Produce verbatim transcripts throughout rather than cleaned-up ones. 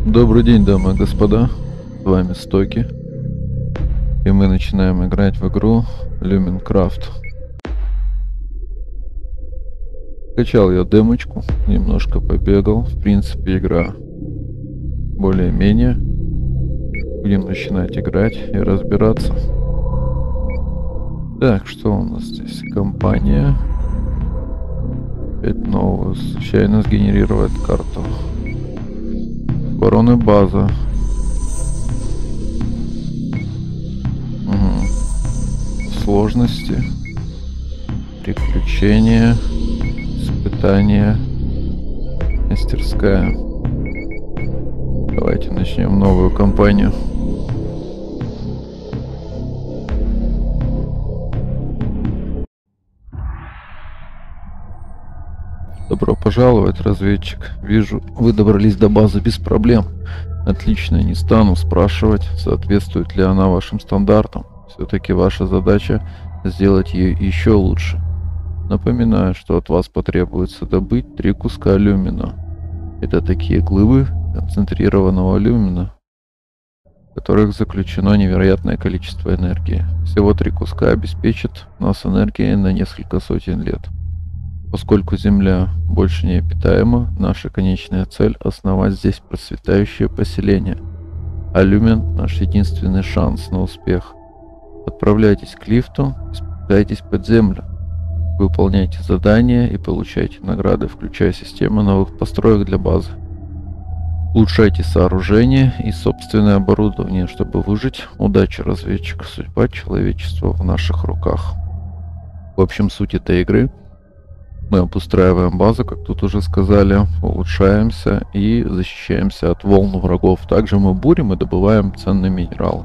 Добрый день, дамы и господа. С вами Стоки. И мы начинаем играть в игру Lumencraft. Скачал я демочку, немножко побегал. В принципе, игра более-менее. Будем начинать играть и разбираться. Так, что у нас здесь? Компания. Опять новую. Случайно сгенерировать карту. Обороны база. Угу. Сложности. Приключения. Испытания. Мастерская. Давайте начнем новую кампанию. Добро пожаловать, разведчик. Вижу, вы добрались до базы без проблем. Отлично, не стану спрашивать, соответствует ли она вашим стандартам. Все-таки ваша задача сделать ее еще лучше. Напоминаю, что от вас потребуется добыть три куска люмина. Это такие глыбы концентрированного люмина, в которых заключено невероятное количество энергии. Всего три куска обеспечат нас энергией на несколько сотен лет. Поскольку Земля больше не обитаема, наша конечная цель — основать здесь процветающее поселение. А люмин — наш единственный шанс на успех. Отправляйтесь к лифту и спускайтесь под землю. Выполняйте задания и получайте награды, включая систему новых построек для базы. Улучшайте сооружения и собственное оборудование, чтобы выжить. Удачи, разведчик. Судьба человечества в наших руках. В общем, суть этой игры — мы обустраиваем базу, как тут уже сказали, улучшаемся и защищаемся от волн врагов. Также мы бурим и добываем ценные минералы.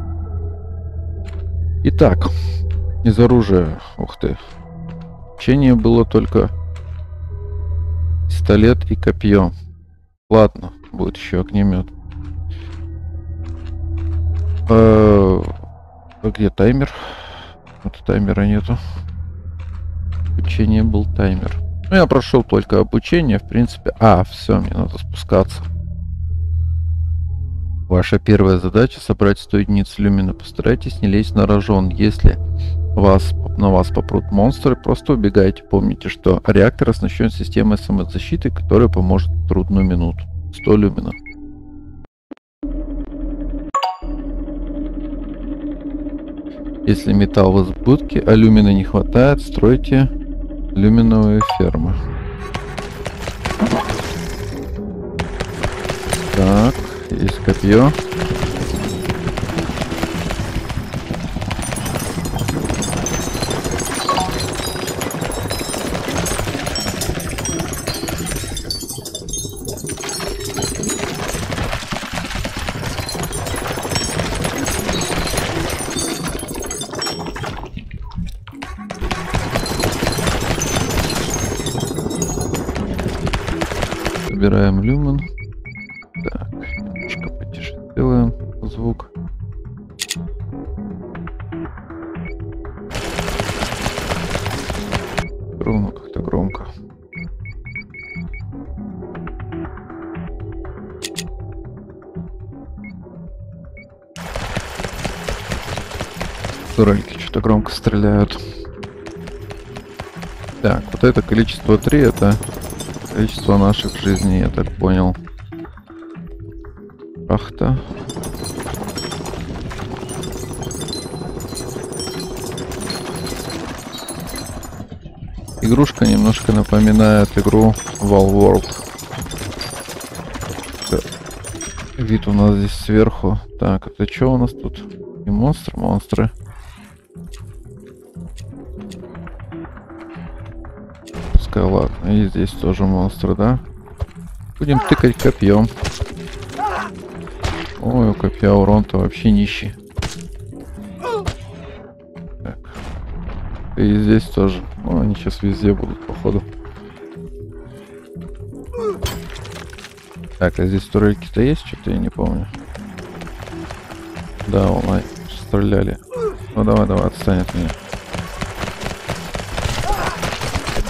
Итак, из оружия, ух ты, учение было только пистолет и копье. Ладно, будет еще огнемет. А где таймер? Вот таймера нету. Обучение был таймер. Ну, я прошел только обучение, в принципе. А, все, мне надо спускаться. Ваша первая задача — собрать сто единиц люмина. Постарайтесь не лезть на рожон. Если вас, на вас попрут монстры, просто убегайте. Помните, что реактор оснащен системой самозащиты, которая поможет в трудную минуту. сто люмина. Если металл в избытке, а люмина не хватает, стройте люминовые фермы. Так, есть копье. Собираем люмен. Так, немножко потише сделаем звук. Ровно как-то громко. Турельки что-то громко стреляют. Так, вот это количество три, это количество наших жизней, я так понял. Шахта. Игрушка немножко напоминает игру Valworld. Вид у нас здесь сверху. Так, это что у нас тут? И монстры, монстры. Ладно, и здесь тоже монстры, да? Будем тыкать копьем. Ой, у копья урон-то вообще нищий. Так. И здесь тоже. Ну, они сейчас везде будут, походу. Так, а здесь турельки-то есть? Что-то я не помню. Да, вон, стреляли. Ну давай, давай, отстань от меня.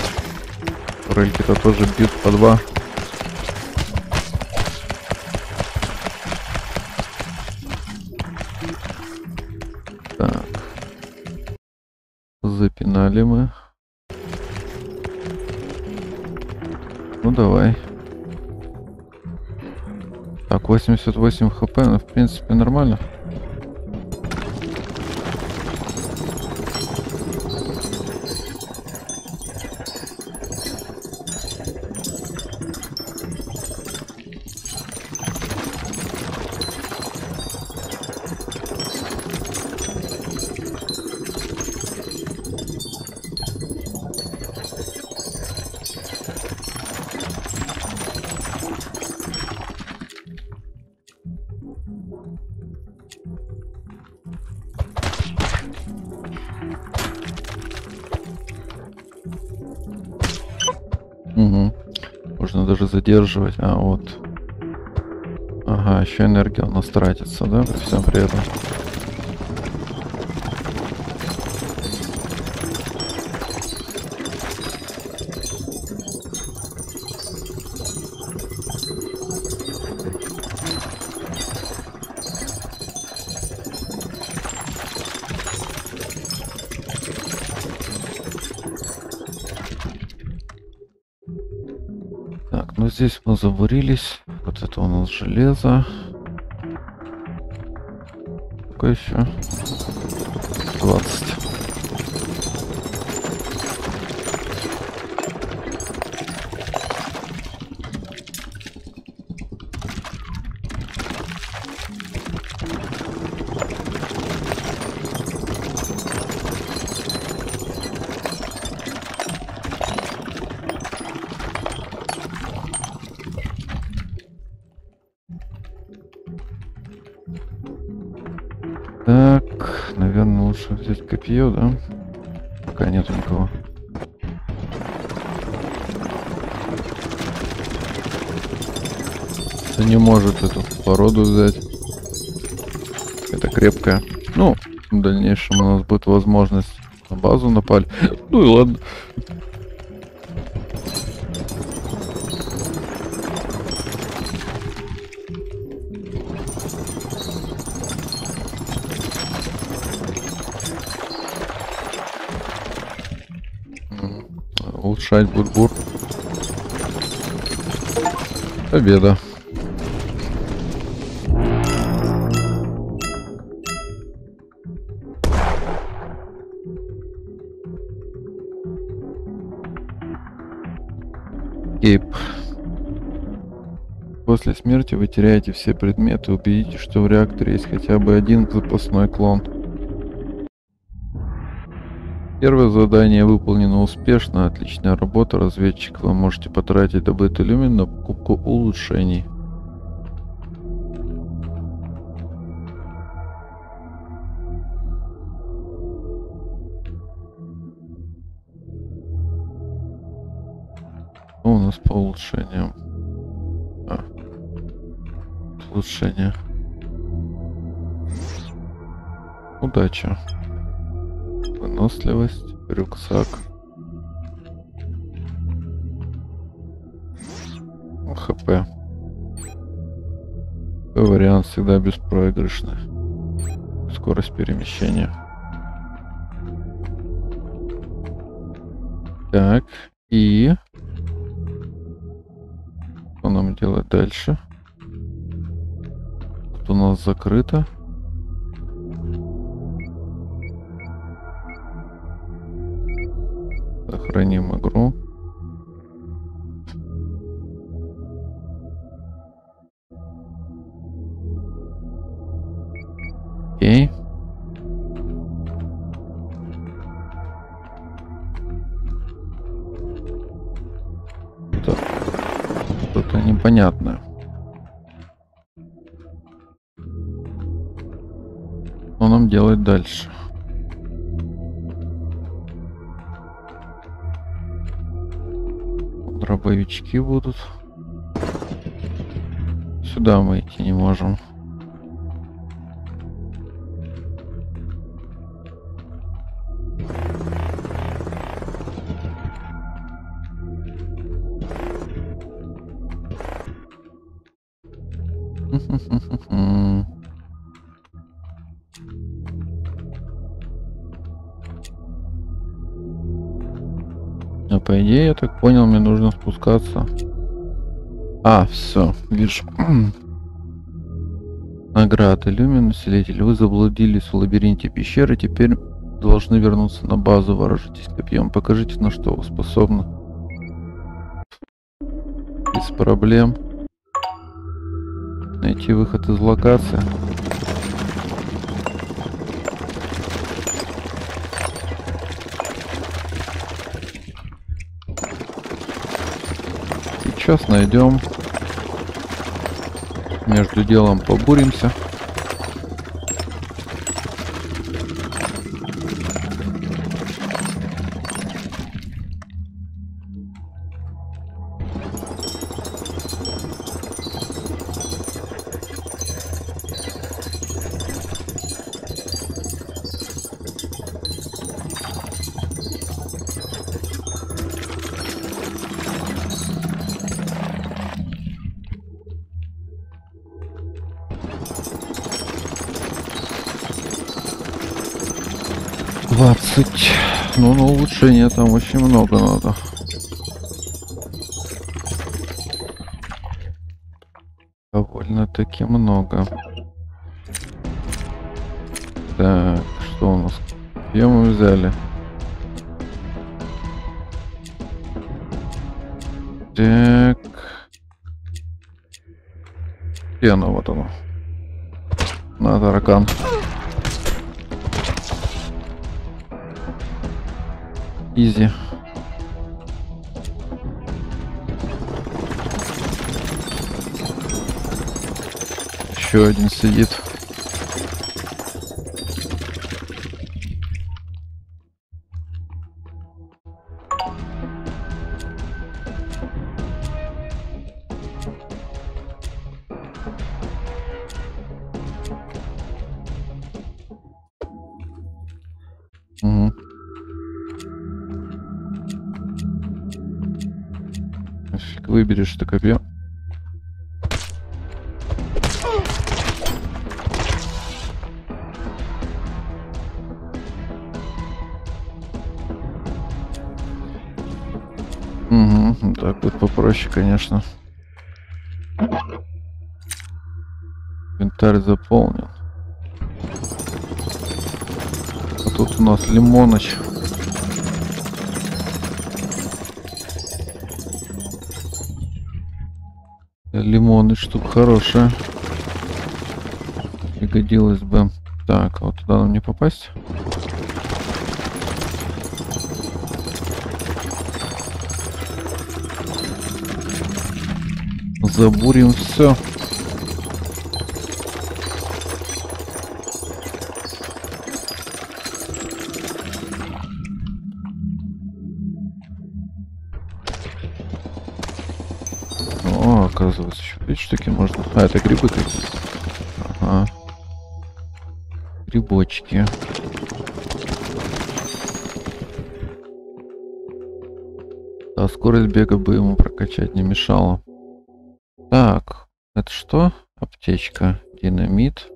Турельки-то тоже бьют по два. Погнали мы. Ну давай. Так, восемьдесят восемь хп, ну в принципе нормально. Угу. Можно даже задерживать. А, вот. Ага, еще энергия у нас тратится, да? При всем при этом. Так, ну здесь мы заварились. Вот это у нас железо. Сколько еще? двадцать. Так, наверное, лучше взять копье, да? Пока нету никого. Это не может эту породу взять. Это крепкая. Ну, в дальнейшем у нас будет возможность на базу напали. Ну и ладно. Улучшать бурбур. Победа. Кейп. После смерти вы теряете все предметы. Убедитесь, что в реакторе есть хотя бы один запасной клон. Первое задание выполнено успешно. Отличная работа, разведчик. Вы можете потратить добытый люмин на покупку улучшений. Что у нас по улучшениям? А. Улучшение. Удача. Выносливость, рюкзак. ХП. Вариант всегда беспроигрышный. Скорость перемещения. Так, и... Что нам делать дальше? Тут у нас закрыто. Сохраним игру. Окей. Что-то, что-то непонятное. Что нам делать дальше? Дробовички будут. Сюда мы идти не можем. по идее, я так понял, мне нужно спускаться. А, все, вижу. Награда. Люмин, усилитель. Вы заблудились в лабиринте пещеры, теперь должны вернуться на базу. Вооружитесь копьем. Покажите, на что вы способны. Без проблем. Найти выход из локации. Сейчас найдем. Между делом побуримся. двадцать. Ну, на улучшение там очень много надо. Довольно-таки много. Так, что у нас? Где мы взяли? Так. Пена, вот она. На, таракан. Изи. Еще один сидит. Угу. Фиг выберешь это копье. Угу, так вот попроще, конечно. Инвентарь заполнен. А тут у нас лимоныч. Лимоныч штука хорошая. Пригодилось бы. Так, вот туда нам не попасть. Забурим все. О, оказывается, еще эти штуки можно. А, это грибы какие-то. Ага. Грибочки. Да, скорость бега бы ему прокачать не мешало. Так, это что? Аптечка, динамит.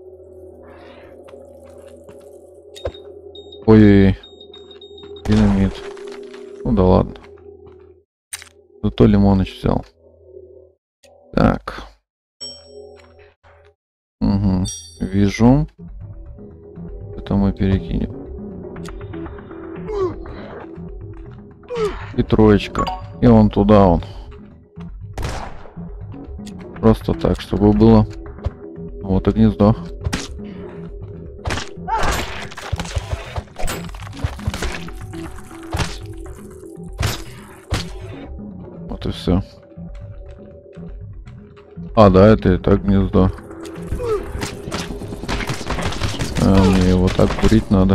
Ой-ой-ой. Динамит. Ну да ладно. Зато лимоныч взял. Так. Угу. Вижу. Это мы перекинем. И троечка. И он туда он. Просто так, чтобы было. Вот и гнездо. Вот и все. А, да, это и так гнездо. А, мне его так курить надо.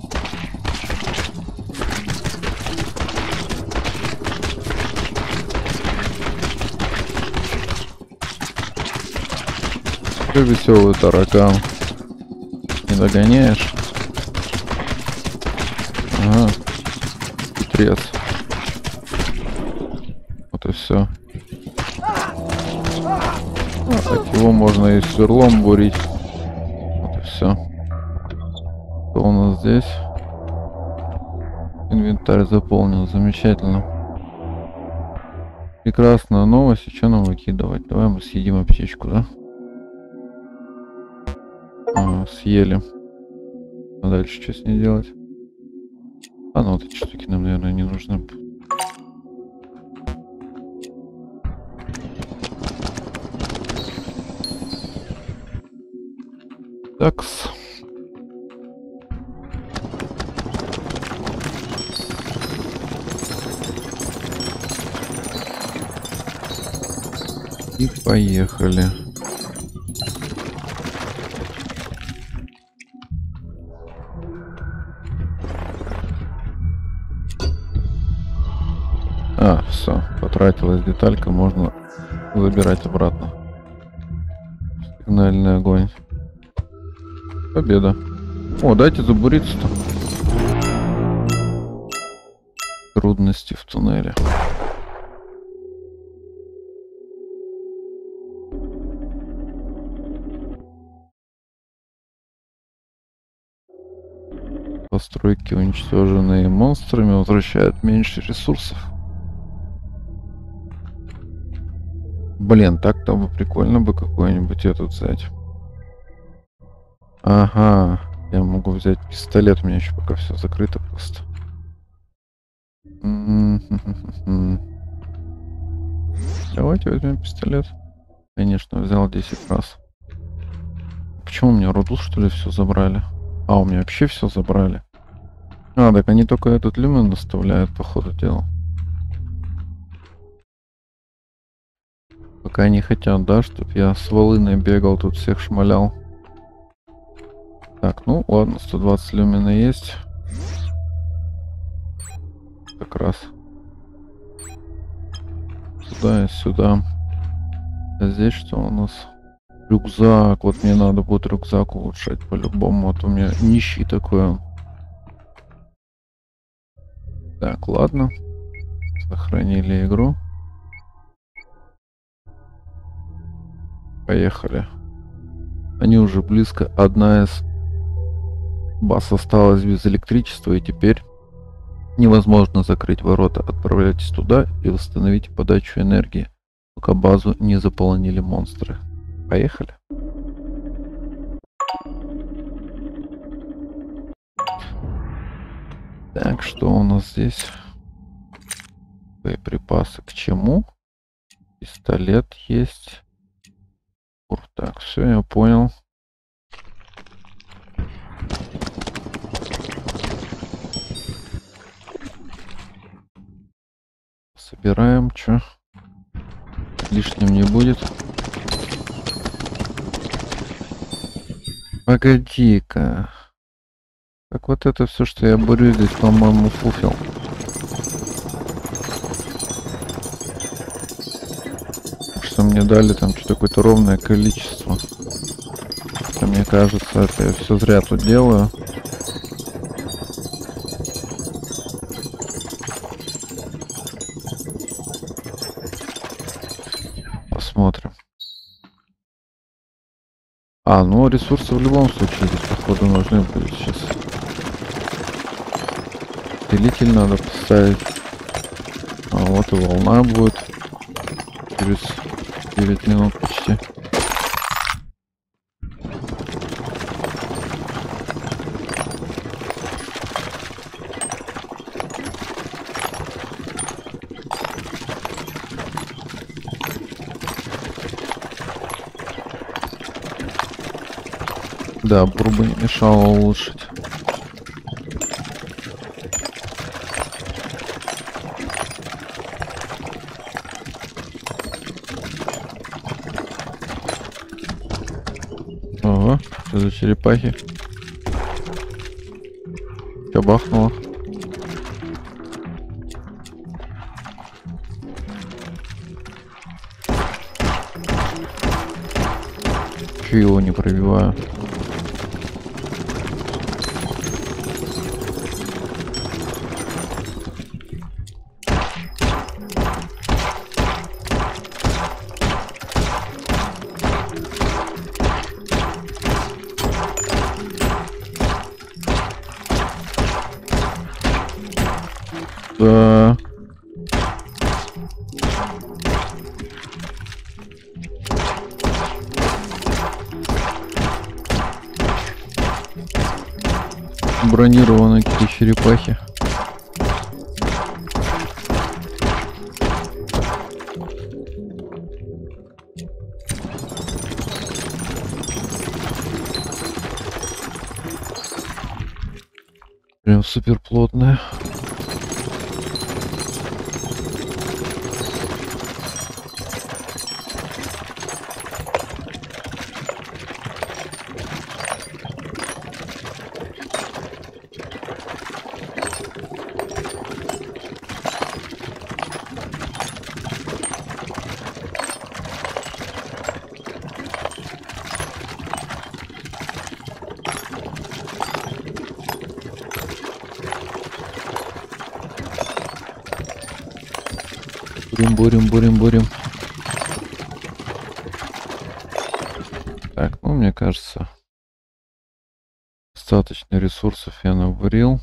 Какой веселый таракан. Не догоняешь? Ага. Хитрец. Вот и все. Так его можно и сверлом бурить. Вот и все. Что у нас здесь? Инвентарь заполнен. Замечательно. Прекрасная новость. И что нам выкидывать? Давай мы съедим аптечку, да? А, съели. А дальше что с ней делать? А, ну вот эти штуки нам, наверное, не нужны. Такс. И поехали. А, все, потратилась деталька, можно забирать обратно. Сигнальный огонь. Победа. О, дайте забуриться-то. Трудности в туннеле. Постройки, уничтоженные монстрами, возвращают меньше ресурсов. Блин, так-то бы прикольно бы какой-нибудь этот взять. Ага, я могу взять пистолет, у меня еще пока все закрыто просто. Давайте возьмем пистолет. Конечно, взял десять раз. Почему у меня руду, что ли, все забрали? А, у меня вообще все забрали. А, так они только этот люмен доставляют, по ходу дела. Пока не хотят, да, чтоб я с волыной бегал, тут всех шмалял. Так, ну ладно, сто двадцать люмена есть. Как раз. Сюда и сюда. А здесь что у нас? Рюкзак. Вот мне надо будет рюкзак улучшать по-любому. Вот у меня нищий такой он. Так, ладно. Сохранили игру. Поехали. Они уже близко. Одна из баз осталась без электричества, и теперь невозможно закрыть ворота. Отправляйтесь туда и восстановите подачу энергии, пока базу не заполонили монстры. Поехали. Так, что у нас здесь? Боеприпасы к чему? Пистолет есть. Так, все, я понял. Собираем, что? Лишним не будет. Погоди-ка. Так вот это все, что я борюсь здесь, по-моему, фуфел. Что мне дали там что-то какое-то ровное количество. Хотя, мне кажется, это я все зря тут делаю. Посмотрим. А, ну ресурсы в любом случае здесь, походу, нужны будут сейчас. Делитель надо поставить. А вот и волна будет. Через девять минут почти. Да, бурбу не мешало улучшить. Ага, что за черепахи? Что бахнуло? Чё его не пробиваю? Да. бронированные какие черепахи. Прям супер плотная. Бурим, бурим, бурим, бурим. Так, ну, мне кажется, достаточно ресурсов я наварил.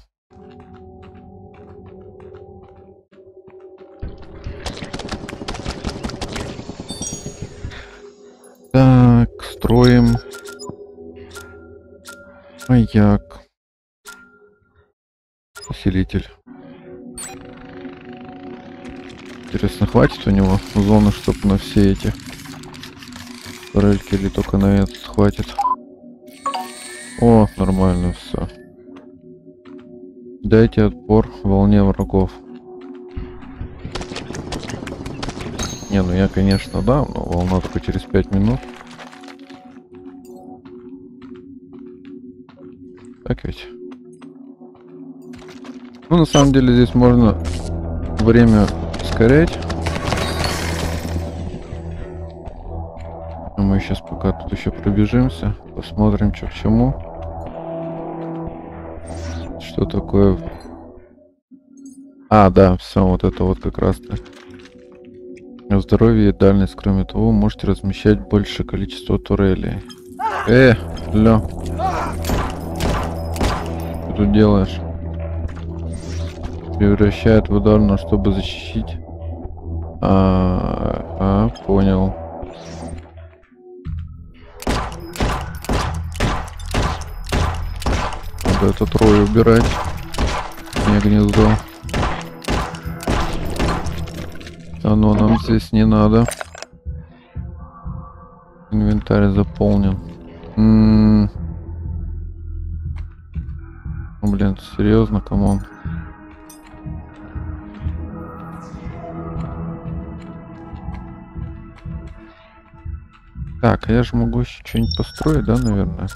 Так, строим маяк. Усилитель. Интересно, хватит у него зоны, чтобы на все эти турельки, или только на этот хватит? О, нормально все. Дайте отпор волне врагов. Не, ну я, конечно, да, но волна только через пять минут. Так ведь? Ну, на самом деле, здесь можно время ускорять. Мы сейчас пока тут еще пробежимся, посмотрим, что к чему. Что такое? А, да, все, вот это вот как раз-то. Здоровье и дальность. Кроме того, можете размещать большее количество турелей. Э, ля. Что ты делаешь? Превращает в ударную, чтобы защитить. А, а, понял. Надо этот рой убирать. Не гнездо. Оно нам здесь не надо. Инвентарь заполнен. М-м-м. Блин, серьезно, камон. Так, а я же могу еще что-нибудь построить, да, наверное?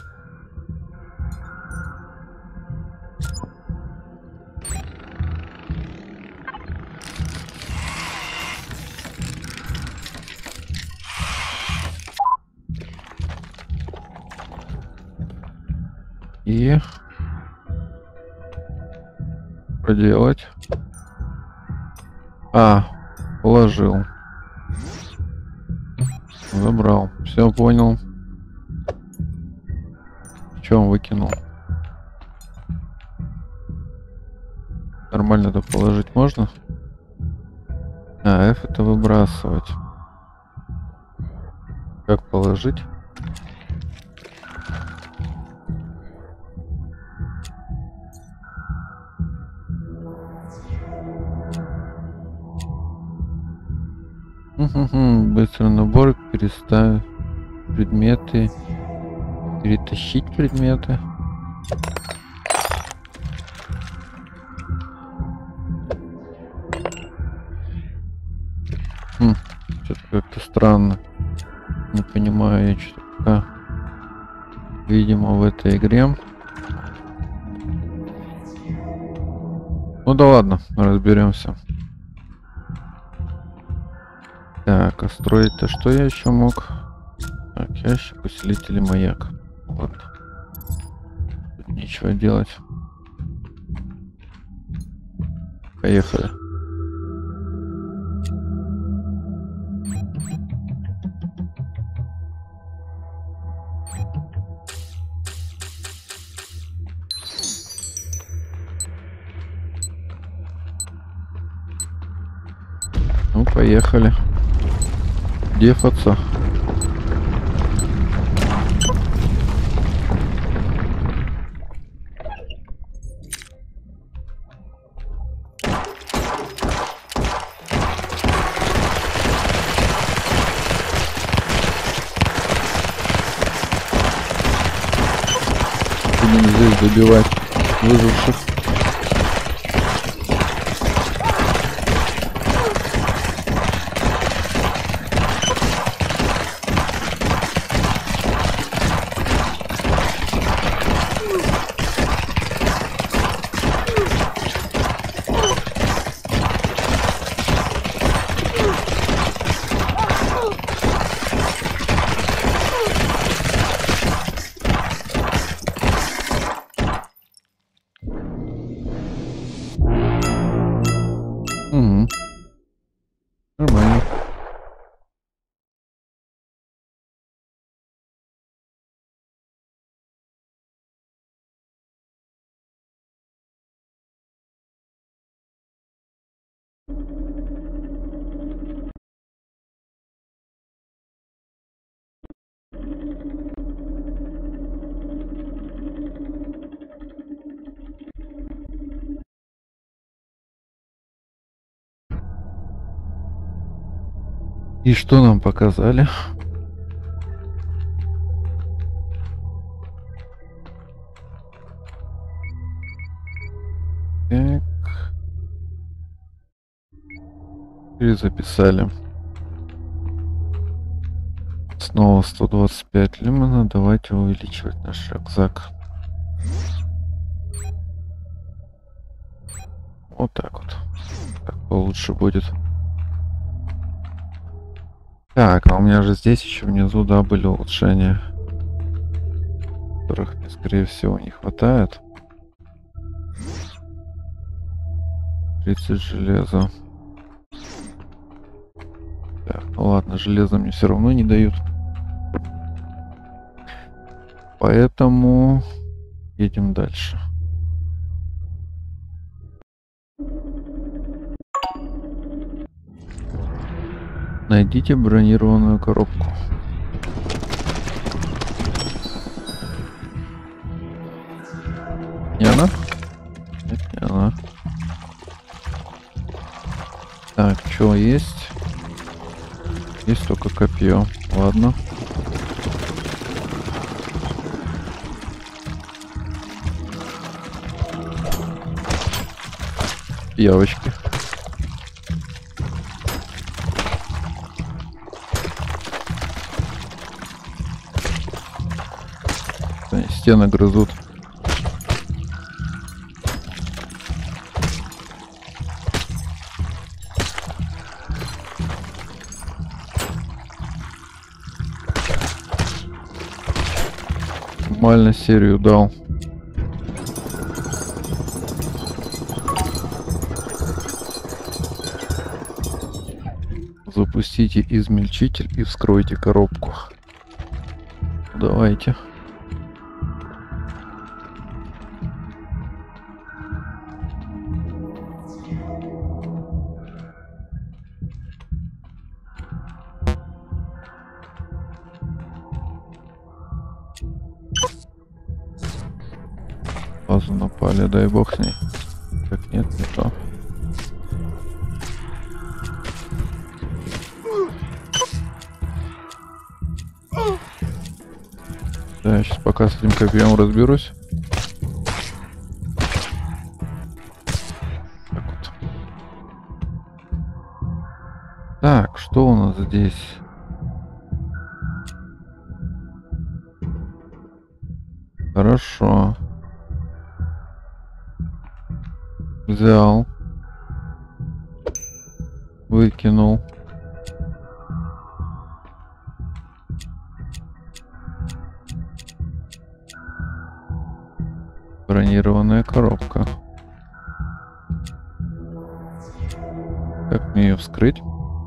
И проделать. А, положил. Забрал. Все понял. Что он выкинул? Нормально это положить можно? А, F это выбрасывать. Как положить? Быстрый набор, переставить предметы, перетащить предметы. Хм, что-то как-то странно. Не понимаю я, что пока. Видимо, в этой игре. Ну да ладно, разберемся. Так, а строить-то что я еще мог? Так, ящик, усилитель и маяк. Вот. Тут нечего делать. Поехали. Ну, поехали. Дефаться. остальным здесь добивать выживших. Угу. Нормально. И что нам показали? Так. И записали. Снова сто двадцать пять лимона. Давайте увеличивать наш рюкзак. Вот так вот. Так получше будет. Так, а у меня же здесь еще внизу, да, были улучшения, которых мне, скорее всего, не хватает. тридцать железа. Так, ну ладно, железо мне все равно не дают. Поэтому едем дальше. Найдите бронированную коробку. Не она? Нет, не она. Так, что есть? Есть только копье. Ладно. Явочки. Стены грызут. Нормально серию дал. Запустите измельчитель и вскройте коробку. Давайте. Базу напали, дай бог с ней. Так, нет, не то. Да, я сейчас пока с этим копьем разберусь. Так вот. Так, что у нас здесь? Хорошо. Взял. Выкинул. Бронированная коробка. Как мне ее вскрыть?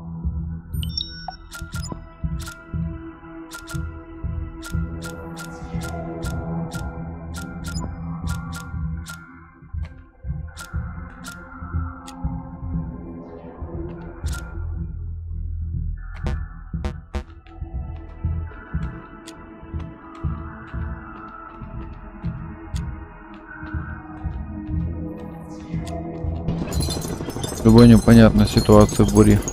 Любая непонятная ситуация в буре.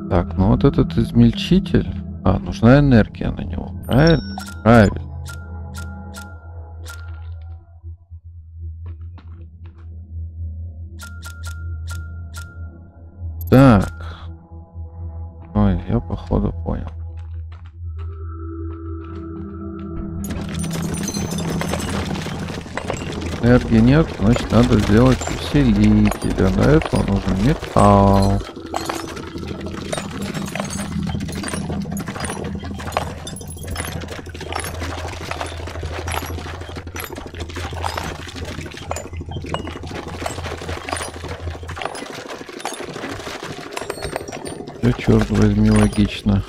Так, ну вот этот измельчитель. А, нужна энергия на него. Правильно? Правильно. Так. Ой, я походу понял. Энергии нет, значит надо сделать усилитель. А для этого нужен металл. Все, черт возьми, логично.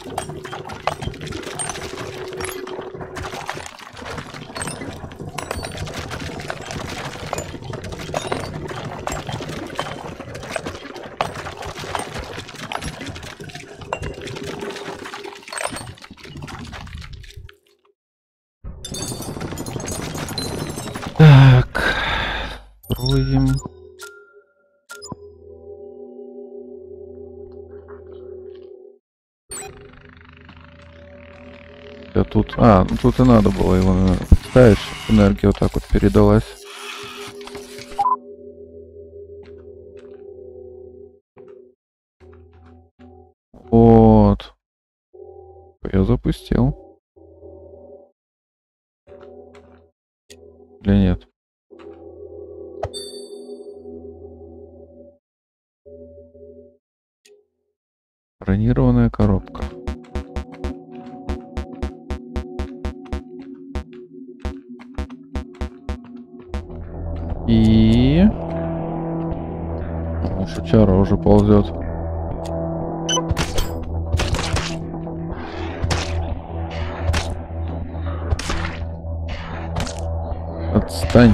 Так, строим. А тут, а, ну тут и надо было его ставить, чтобы энергия вот так вот передалась. Вот. Я запустил. Или нет? Бронированная коробка. И... Ну, шучара уже ползет. Отстань.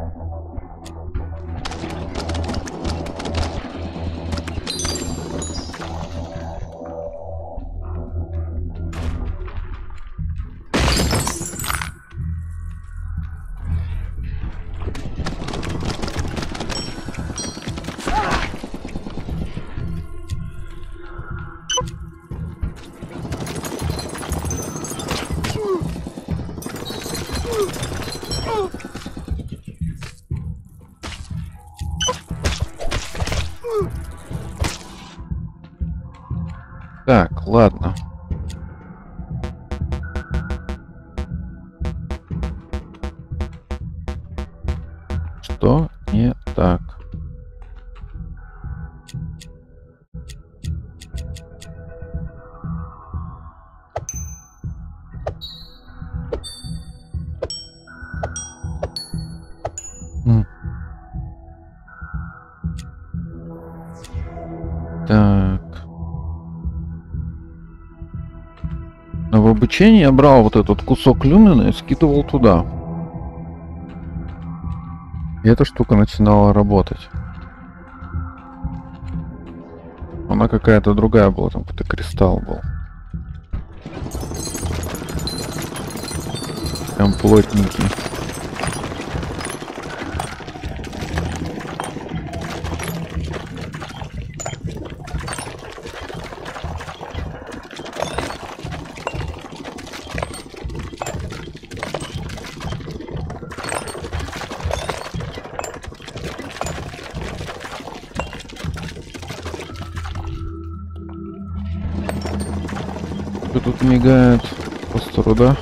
Так, ладно. Что не так? М. Так. Но в обучении я брал вот этот кусок люмина и скидывал туда. И эта штука начинала работать. Она какая-то другая была, там какой-то кристалл был. Прям плотненький. Что тут мигает? Постеру, да?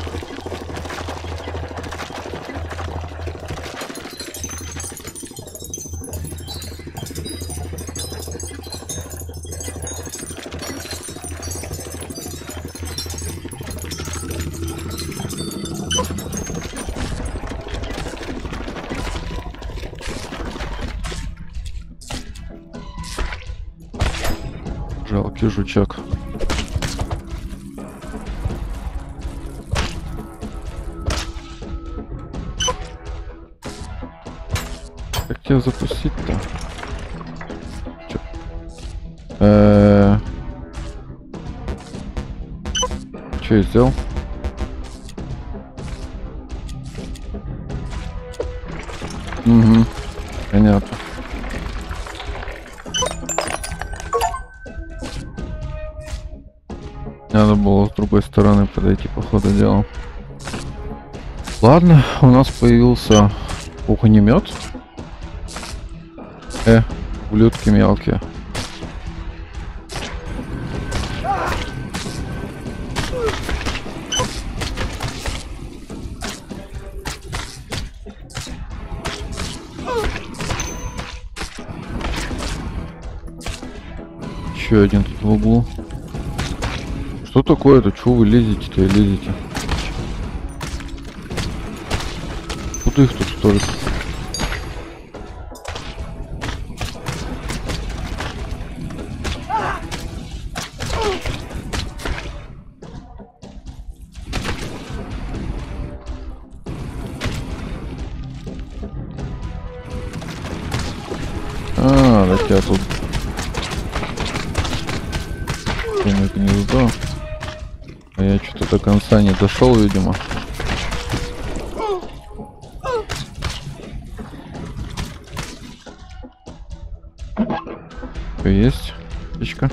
Жалкий жучок. Как тебя запустить-то? Чё? Э-э- Что я сделал? Угу. Понятно. Надо было с другой стороны подойти, по ходу дела. Ладно, у нас появился огнемет. Э, ублюдки мелкие. Еще один тут в углу. Что такое-то? Чего вы лезете-то и лезете? Куда их тут столько? А, так я тут гнездо. А я что-то до конца не дошел, видимо. Что есть? Птичка.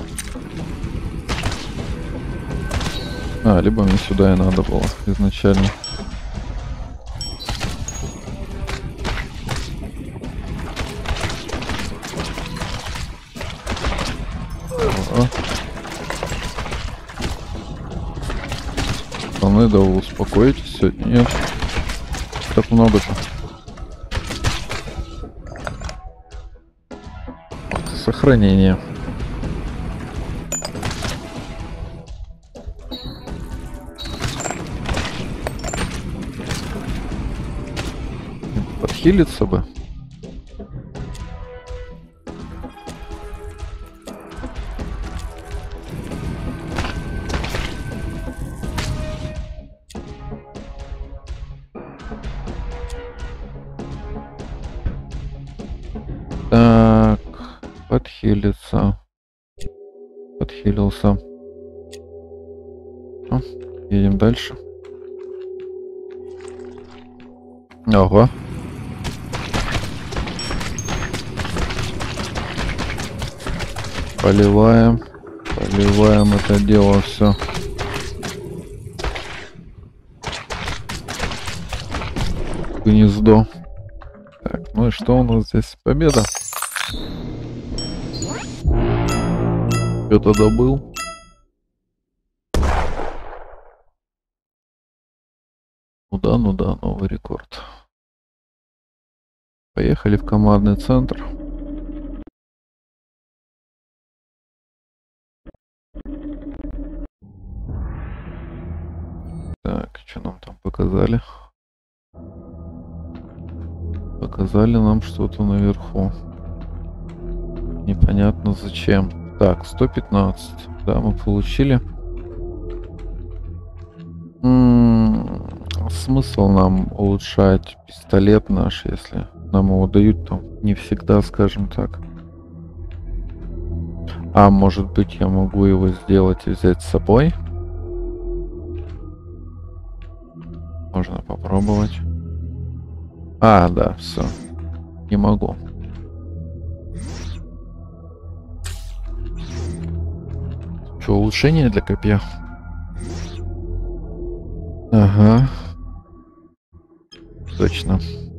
А, либо мне сюда и надо было изначально. О. Пацаны, да вы успокоитесь сегодня? Нет. Так много-то. Сохранение. Подхилиться бы. Так, подхилиться. Подхилился. О, едем дальше. Ого. Поливаем. Поливаем это дело все. Гнездо. Так, ну и что у нас здесь? Победа. Что-то добыл. Ну да, ну да, новый рекорд. Поехали в командный центр. Так, что нам там показали? Показали нам что-то наверху. Непонятно зачем. Так, сто пятнадцать. Да, мы получили. М-м, смысл нам улучшать пистолет наш, если нам его дают, то не всегда, скажем так. А может быть, я могу его сделать и взять с собой? Можно попробовать. А, да, все. Не могу. Что, улучшение для копья? Ага. Точно.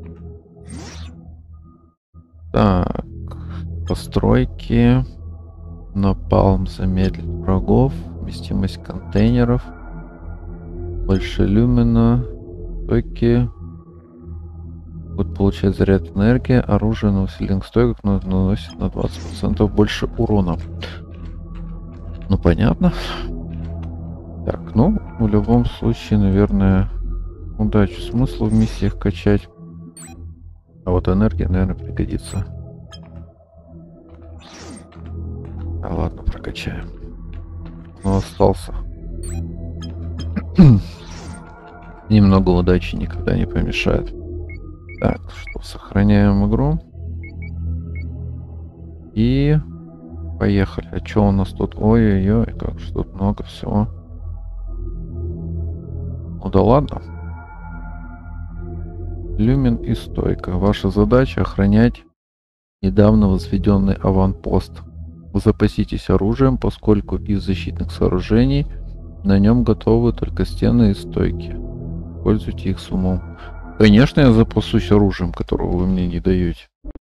Так. Постройки. Напалм замедлит врагов. Вместимость контейнеров. Больше люмина. Стойки. Будет получать заряд энергии. Оружие на усиленных стойках наносит на двадцать процентов больше урона. Ну, понятно. Так, ну, в любом случае, наверное, удачу. Смысл в миссиях качать. А вот энергия, наверное, пригодится. А ладно, прокачаем. Но остался. Немного удачи никогда не помешает. Так, что, сохраняем игру. И поехали. А что у нас тут? Ой-ой-ой, как же тут много всего. Ну да ладно. Люмин и стойка. Ваша задача охранять недавно возведенный аванпост. Запаситесь оружием, поскольку из защитных сооружений На нем готовы только стены и стойки. Пользуйте их с умом. Конечно, я запасусь оружием, которого вы мне не даете.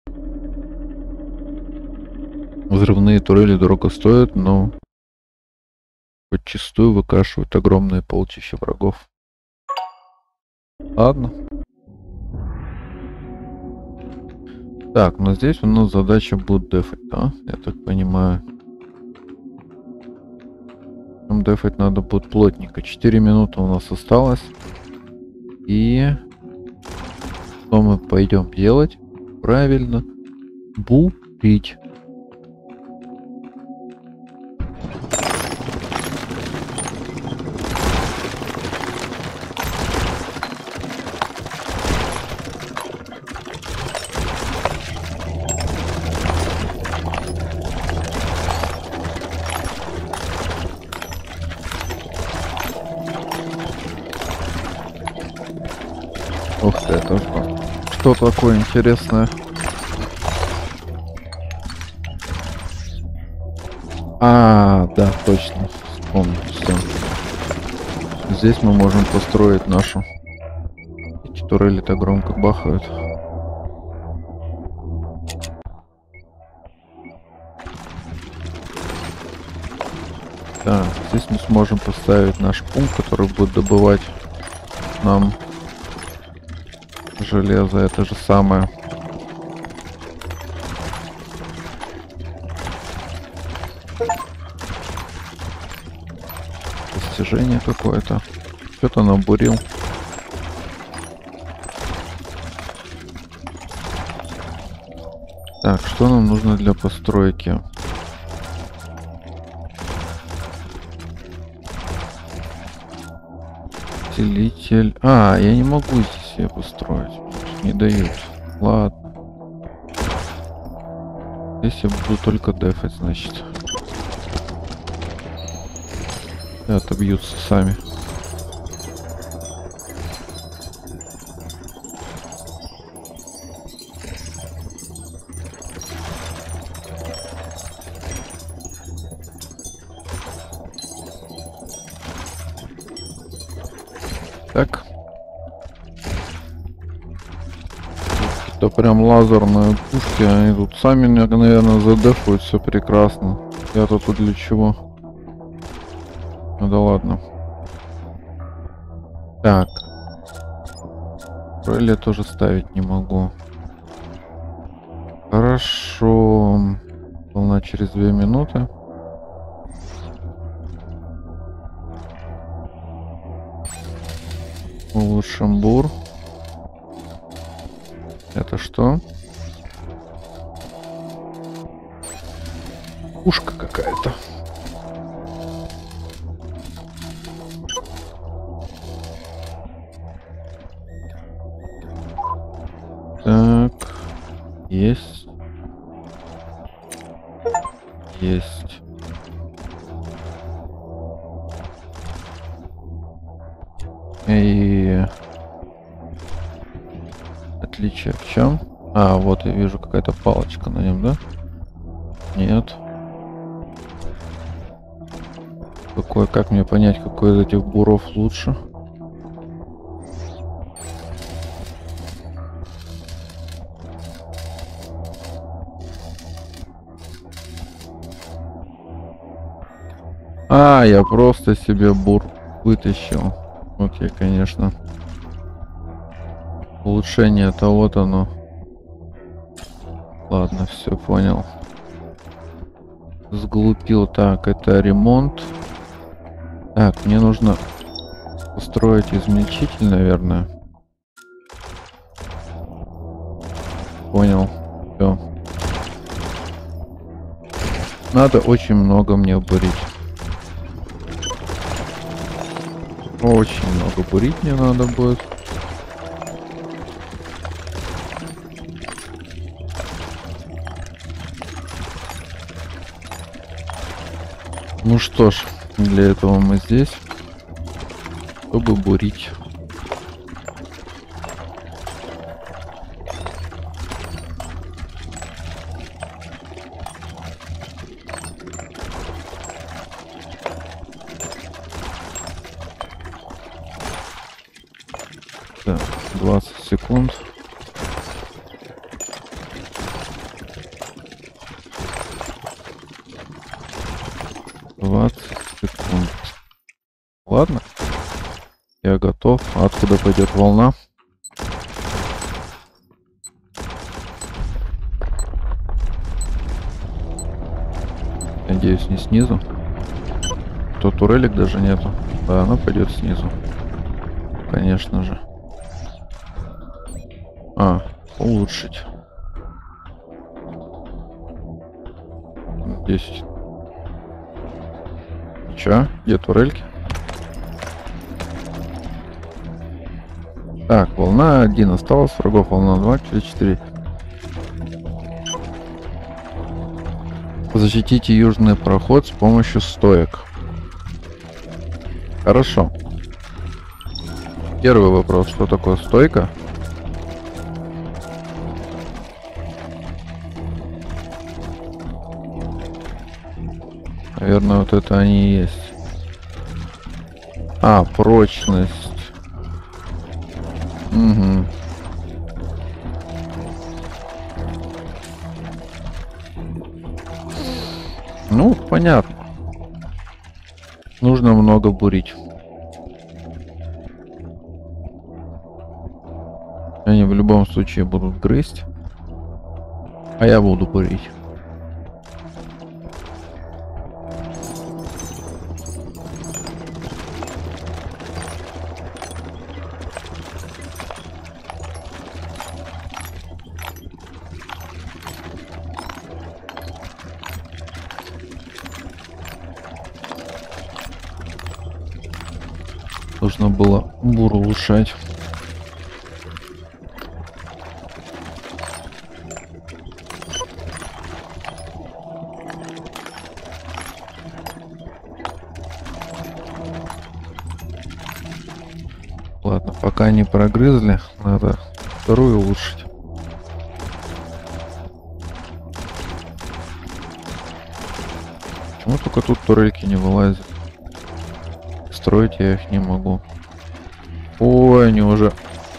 Взрывные турели дорого стоят, но подчастую выкашивают огромные полчища врагов. Ладно. Так, но здесь у нас задача будет дефать, да? Я так понимаю. Там дефать надо будет плотненько. четыре минуты у нас осталось. И что мы пойдем делать? Правильно. Бурить. Ух ты, это что такое интересное? А, да, точно. Вспомнил все. Здесь мы можем построить нашу. Эти турели-то громко бахают. Так, здесь мы сможем поставить наш пункт, который будет добывать нам железо. Это же самое. Достижение какое-то. Что-то набурил. Так, что нам нужно для постройки? Усилитель. А, я не могу здесь себе построить. Не дают. Ладно. Здесь я буду только дефать, значит. И отобьются сами. Так. Это прям лазерные пушки. Они тут сами, наверное, задефают все прекрасно. Я-то тут для чего? Ну да ладно. Так. Реле тоже ставить не могу. Хорошо. Волна через две минуты. Улучшим бур. Это что? Пушка какая-то. Так. Есть. Есть. И отличие в чем? А, вот я вижу какая-то палочка на нем, да? Нет. Какой, как мне понять, какой из этих буров лучше? А, я просто себе бур вытащил. Вот я, конечно. Улучшение-то вот оно. Ладно, все понял. Сглупил. Так, это ремонт. Так, мне нужно устроить измельчитель, наверное. Понял. Все. Надо очень много мне бурить. Очень много бурить мне надо будет. Ну что ж, для этого мы здесь, чтобы бурить. Так, двадцать секунд. двадцать секунд. Ладно. Я готов. Откуда пойдет волна? Надеюсь, не снизу. То турелек даже нету. Да, она пойдет снизу. Конечно же. А, улучшить. десять. Чё? Где турельки? Так, волна один осталась, врагов волна два, через четыре. Защитите южный проход с помощью стоек. Хорошо. Первый вопрос, что такое стойка? Наверное, вот это они и есть. А, прочность. Угу. Ну, понятно. Нужно много бурить. Они в любом случае будут грызть. А я буду бурить. Нужно было бур улучшать. Ладно, пока не прогрызли, надо вторую улучшить. Почему только тут турельки не вылазят? Строить я их не могу. Ой, они уже...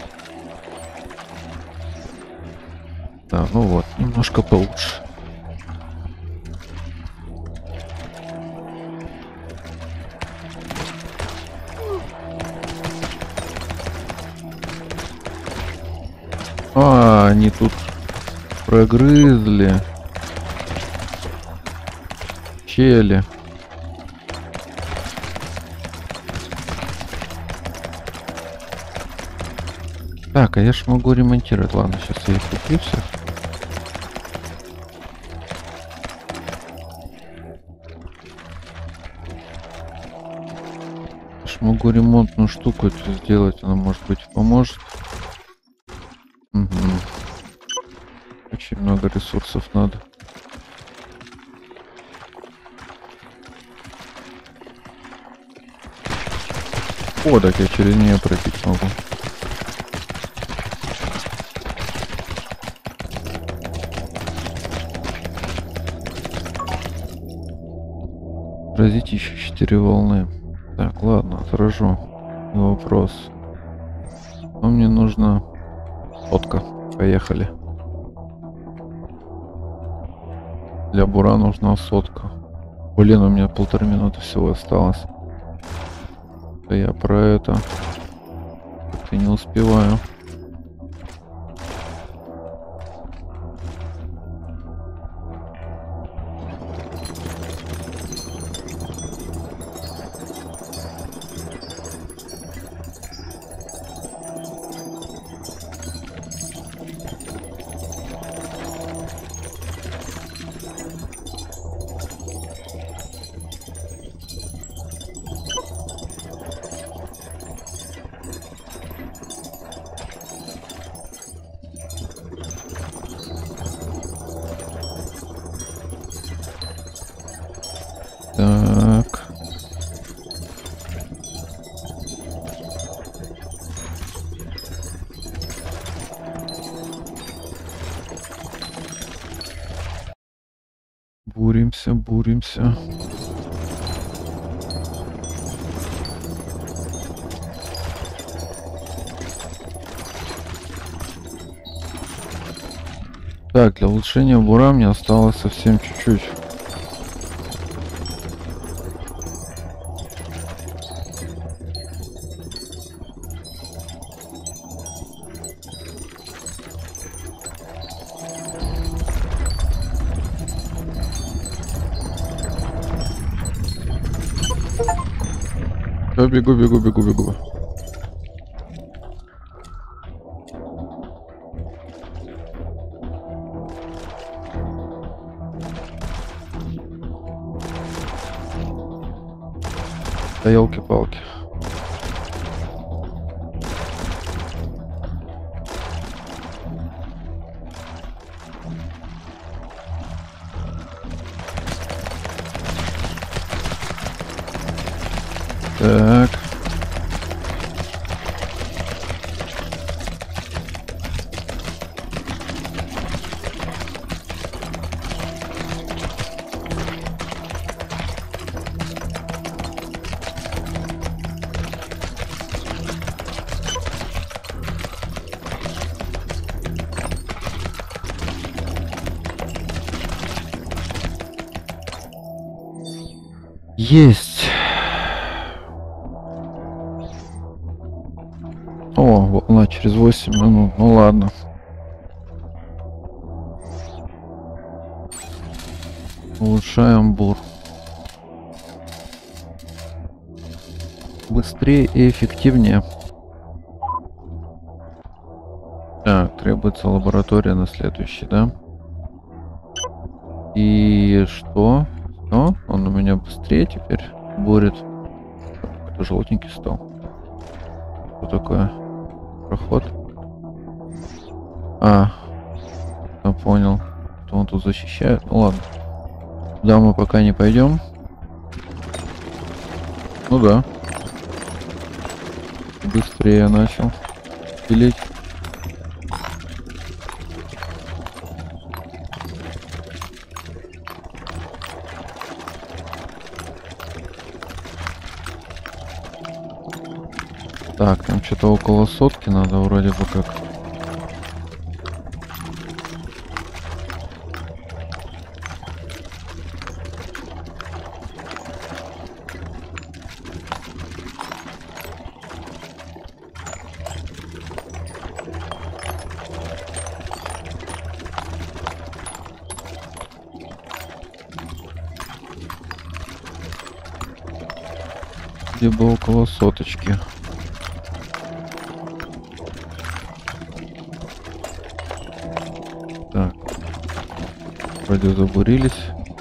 Да, ну вот, немножко получше. А, они тут прогрызли. Чели. Так, а я ж могу ремонтировать. Ладно, сейчас я их куплю всех. Я ж могу ремонтную штуку эту сделать. Она, может быть, поможет. Угу. Очень много ресурсов надо. О, так я через нее пройти могу. Отразить еще четыре волны. Так, ладно, отражу. Не вопрос. Но мне нужна сотка. Поехали. Для бура нужна сотка. Блин, у меня полторы минуты всего осталось. Да я про это как-то не успеваю. Так. Буримся, буримся. Так, для улучшения бура мне осталось совсем чуть-чуть. Всё, бегу, бегу, бегу, бегу. Да елки-палки. Так. Есть. О, волна через восемь минут. Ну ладно. Улучшаем бур. Быстрее и эффективнее. Так, требуется лаборатория на следующий, да? И что? Что? Он у меня быстрее теперь бурит. Это желтенький стал. Что такое? Проход? А, я понял. Что он тут защищает? Ну ладно. Туда мы пока не пойдем. Ну да. Быстрее начал пилить. Так, там что-то около сотки надо вроде бы как. Где бы около соточки. Так. Вроде забурились.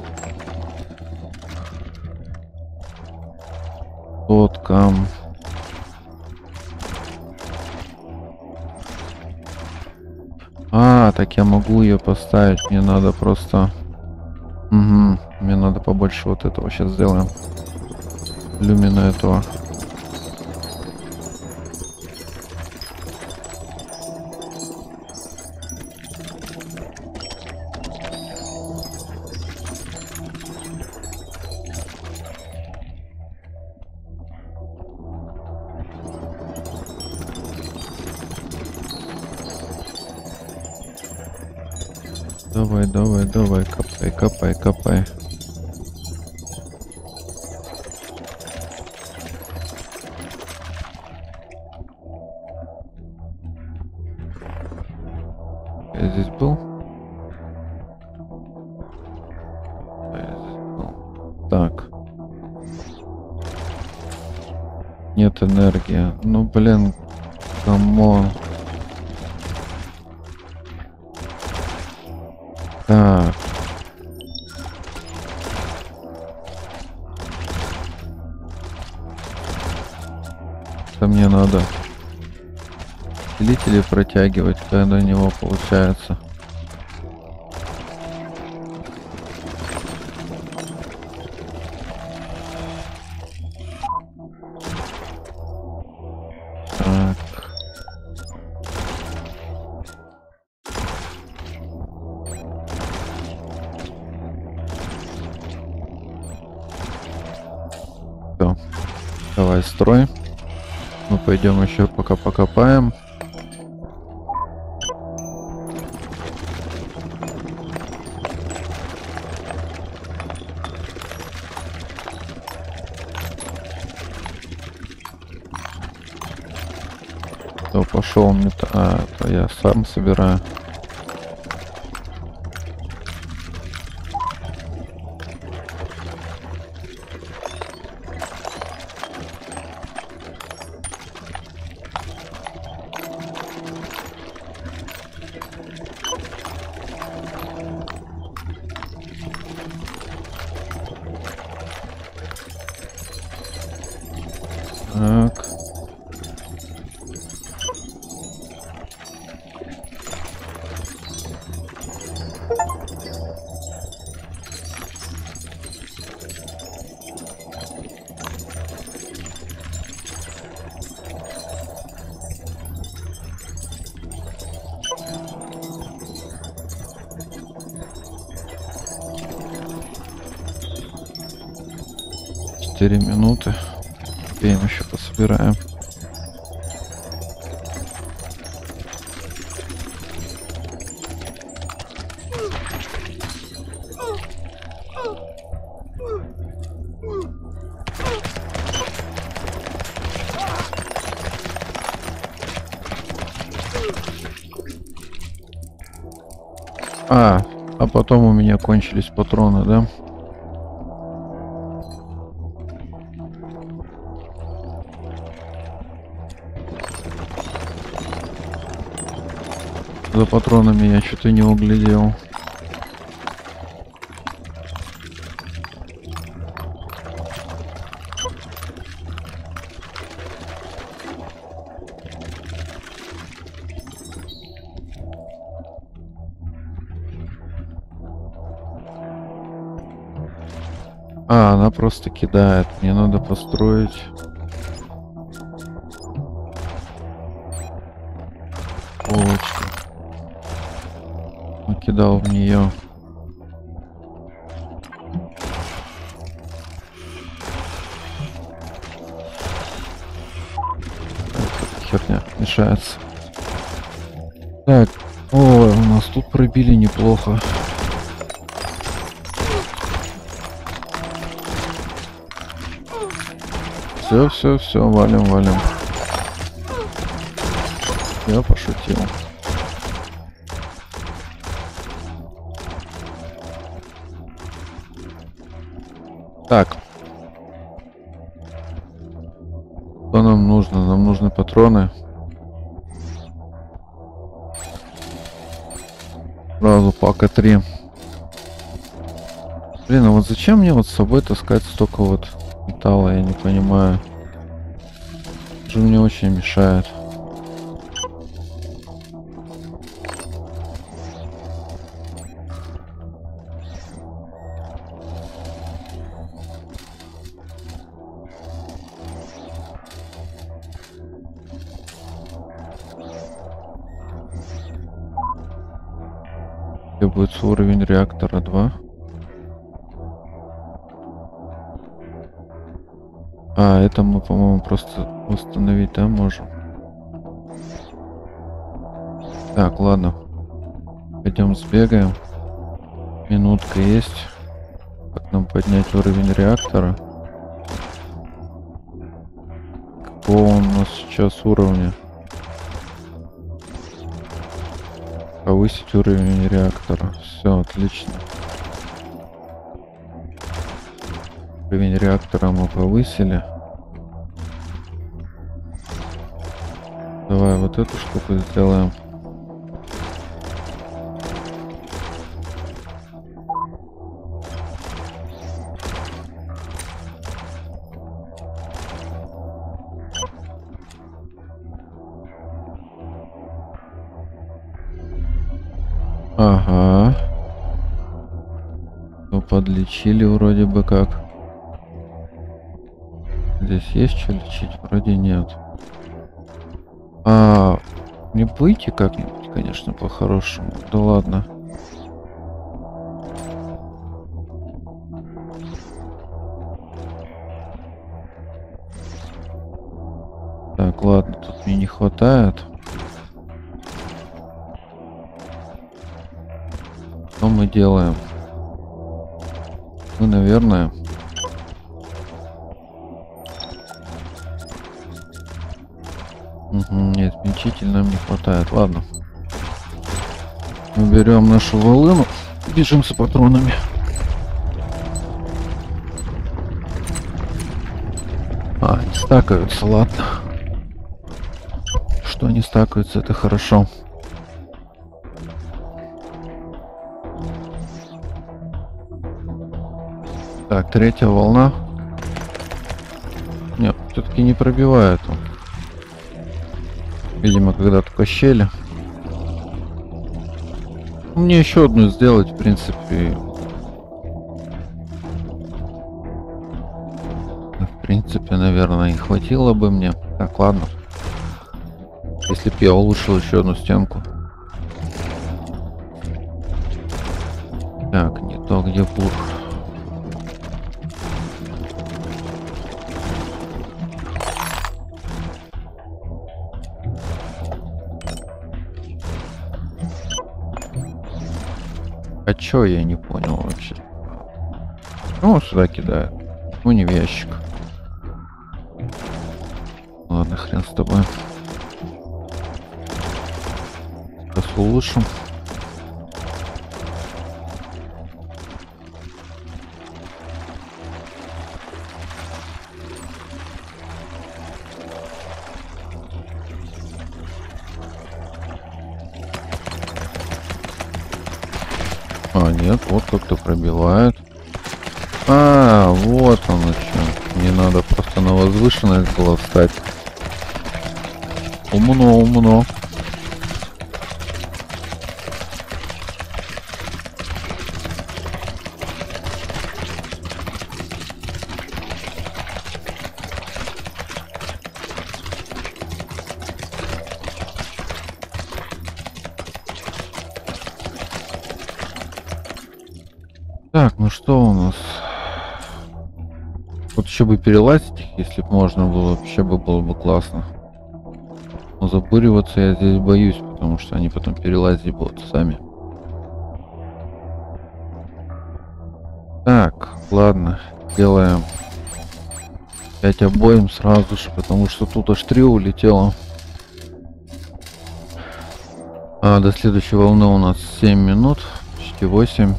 Сотка. А, так я могу ее поставить. Мне надо просто... Угу. Мне надо побольше вот этого. Сейчас сделаем. Люмина этого. Давай, давай, давай, копай, копай, копай. Я здесь был? Я здесь был. Так. Нет энергии. Ну, блин, камон. Так. Это мне надо делители протягивать, когда на него получается. Так. Все. Давай, строй. Мы пойдем еще пока покопаем. Все, пошел мне. А, это я сам собираю. Так. Четыре минуты. Успеем еще пособираем. А, а потом у меня кончились патроны, да? За патронами я что-то не углядел. А, она просто кидает. Мне надо построить. Полочку. Накидал в нее. Херня мешается. Так, о, у нас тут пробили неплохо. Все, все, все, валим, валим. Я пошутил. Так. Что нам нужно? Нам нужны патроны. Сразу пака три. Блин, а вот зачем мне вот с собой таскать столько вот металла, я не понимаю. Это же мне очень мешает. Требуется уровень реактора два. А, это мы, по-моему, просто восстановить, да, можем? Так, ладно. Пойдем сбегаем. Минутка есть. Как нам поднять уровень реактора? Какого он у нас сейчас уровня? Повысить уровень реактора. Все, отлично. Уровень реактора мы повысили. Давай вот эту штуку сделаем. Ага. Ну, подлечили вроде бы как. Здесь есть что лечить? Вроде нет. А, не выйти как-нибудь, конечно, по-хорошему. Да ладно. Так, ладно, тут мне не хватает. Что мы делаем? Мы, наверное... Угу, нет, измельчитель нам не хватает. Ладно. Мы берем нашу волыну, бежим с патронами. А, не стакаются, ладно. Что не стакаются, это хорошо. Так, третья волна. Нет, все-таки не пробивает он. Видимо, когда только щели. Мне еще одну сделать, в принципе. В принципе, наверное, и хватило бы мне. Так, ладно. Если бы я улучшил еще одну стенку. Так, не то, где бур. А чё я не понял вообще? Ну, сюда кидает. Ну, не в ящик. Ладно, хрен с тобой. Сейчас улучшим. А, нет, вот как-то пробивает. А, вот оно что. Мне надо просто на возвышенность было встать. Умно, умно. Так, ну что у нас? Вот еще бы перелазить их, если бы можно было, вообще бы было бы классно. Но забуриваться я здесь боюсь, потому что они потом перелазить будут сами. Так, ладно, делаем пять обоим сразу же, потому что тут аж три улетело. А до следующей волны у нас семь минут, почти восемь.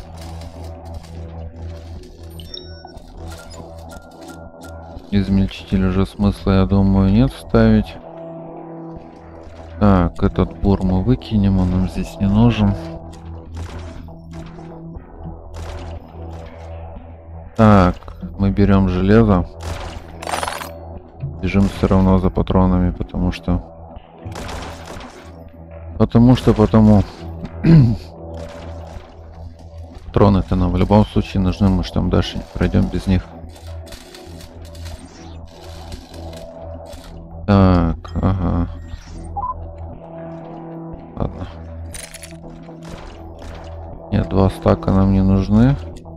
Измельчитель уже смысла, я думаю, нет ставить. Так, этот бур мы выкинем, он нам здесь не нужен. Так, мы берем железо. Бежим все равно за патронами, потому что... Потому что, потому... Патроны-то нам в любом случае нужны, мы что там дальше не пройдем без них. Так, ага. Ладно. Нет, два стака нам не нужны.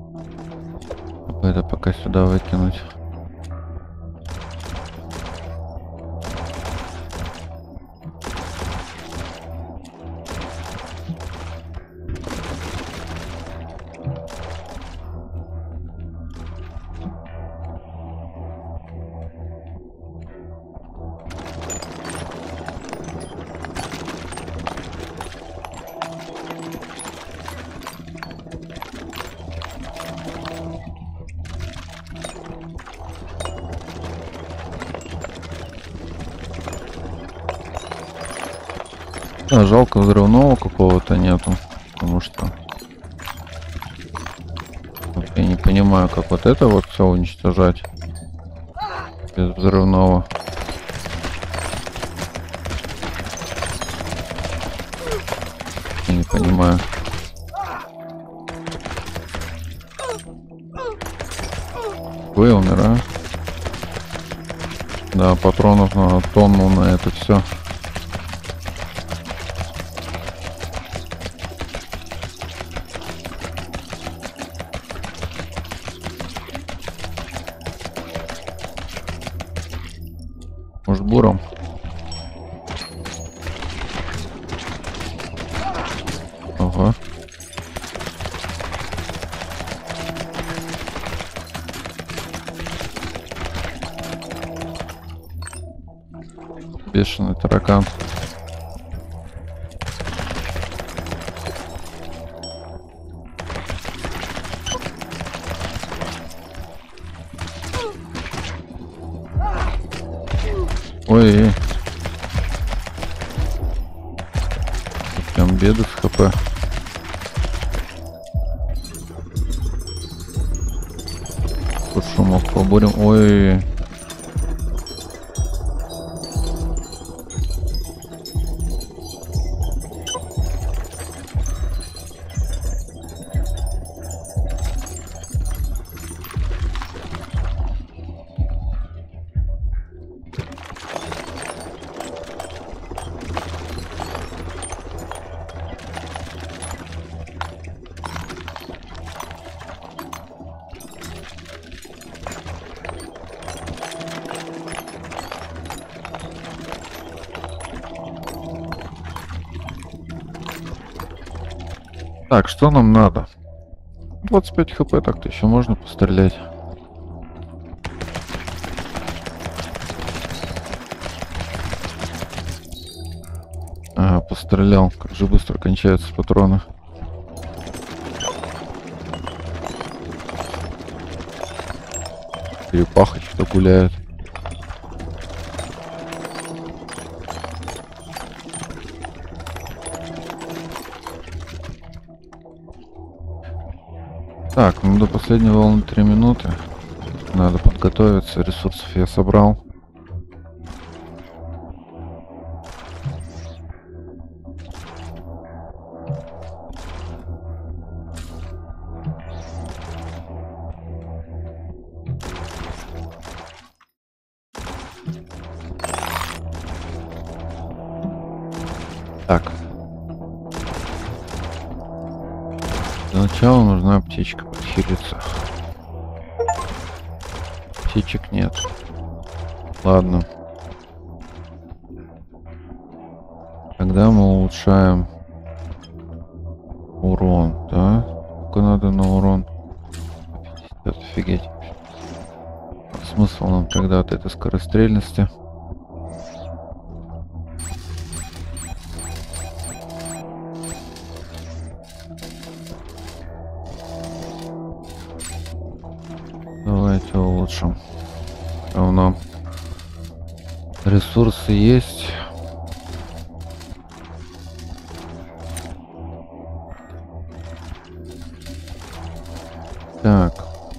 Это пока сюда выкинуть. Да, жалко, взрывного какого-то нету, потому что вот я не понимаю, как вот это вот все уничтожать без взрывного. Я не понимаю. Вы умира. Да, патронов на тонну на это все. Может, буром? Ага. Бешеный таракан. Ой, прям беды с хп. Тут шумов поборем. Ой. Так, что нам надо? двадцать пять хп, так-то еще можно пострелять. Ага, пострелял. Как же быстро кончаются патроны. Черепаха что-то гуляет. Так, ну до последней волны три минуты. Надо подготовиться. Ресурсов я собрал. Так. Для начала нужна аптечка подхилиться. Аптечек нет. Ладно. Тогда мы улучшаем урон, да? Сколько надо на урон? пятьдесят, офигеть. Смысл нам тогда от этой скорострельности? Давайте улучшим. Равно. Ресурсы есть. Так.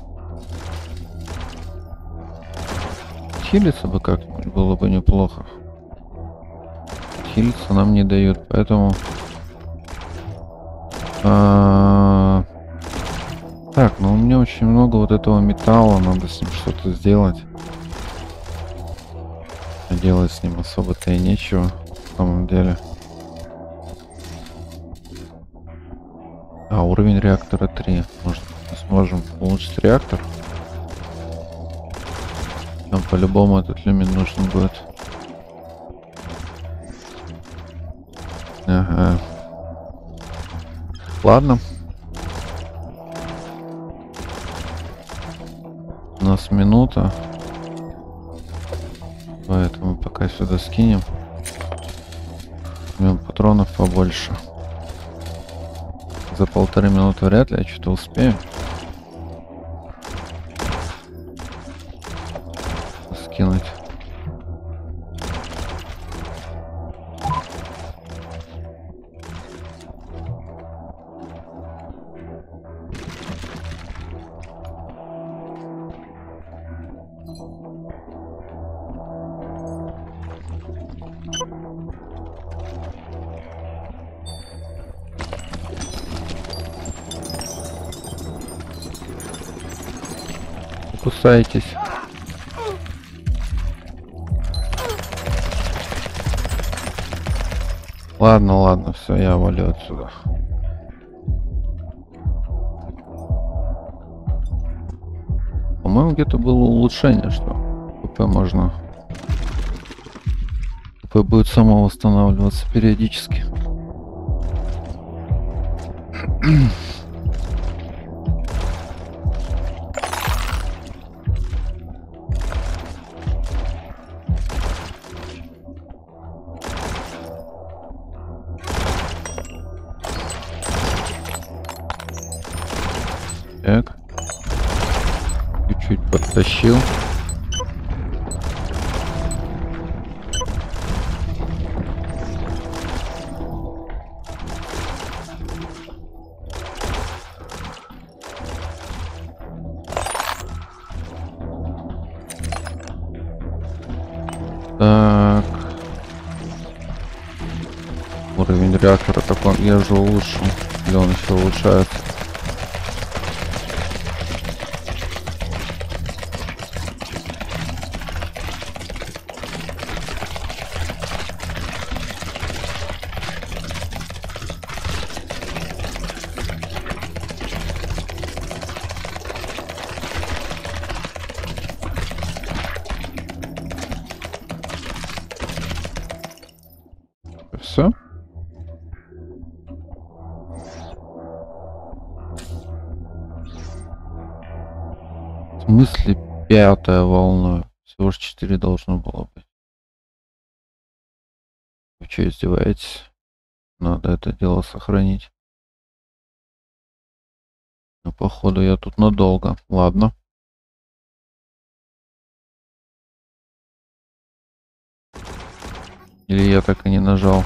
Хилиться бы как-нибудь было бы неплохо. Хилиться нам не дают, поэтому... А... Так, ну у меня очень много вот этого металла, надо с ним что-то сделать. А делать с ним особо-то и нечего, в самом деле. А, уровень реактора три. Может, мы сможем улучшить реактор? Нам по-любому этот люмин нужен будет. Ага. Ладно. У нас минута. Поэтому пока сюда скинем. Возьмем патронов побольше. За полторы минуты вряд ли я что-то успею. Скинуть. Кусайтесь. Ладно, ладно, все, я валю отсюда. По-моему, где-то было улучшение, что ПП можно... ПП будет само восстанавливаться периодически. Так. Чуть-чуть подтащил. Так. Уровень реактора, так он, я же улучшил. Или он еще улучшается? Все? В смысле пятая волна? Всего лишь четыре должно было быть. Вы что, издеваетесь? Надо это дело сохранить. Но походу я тут надолго. Ладно. Или я так и не нажал?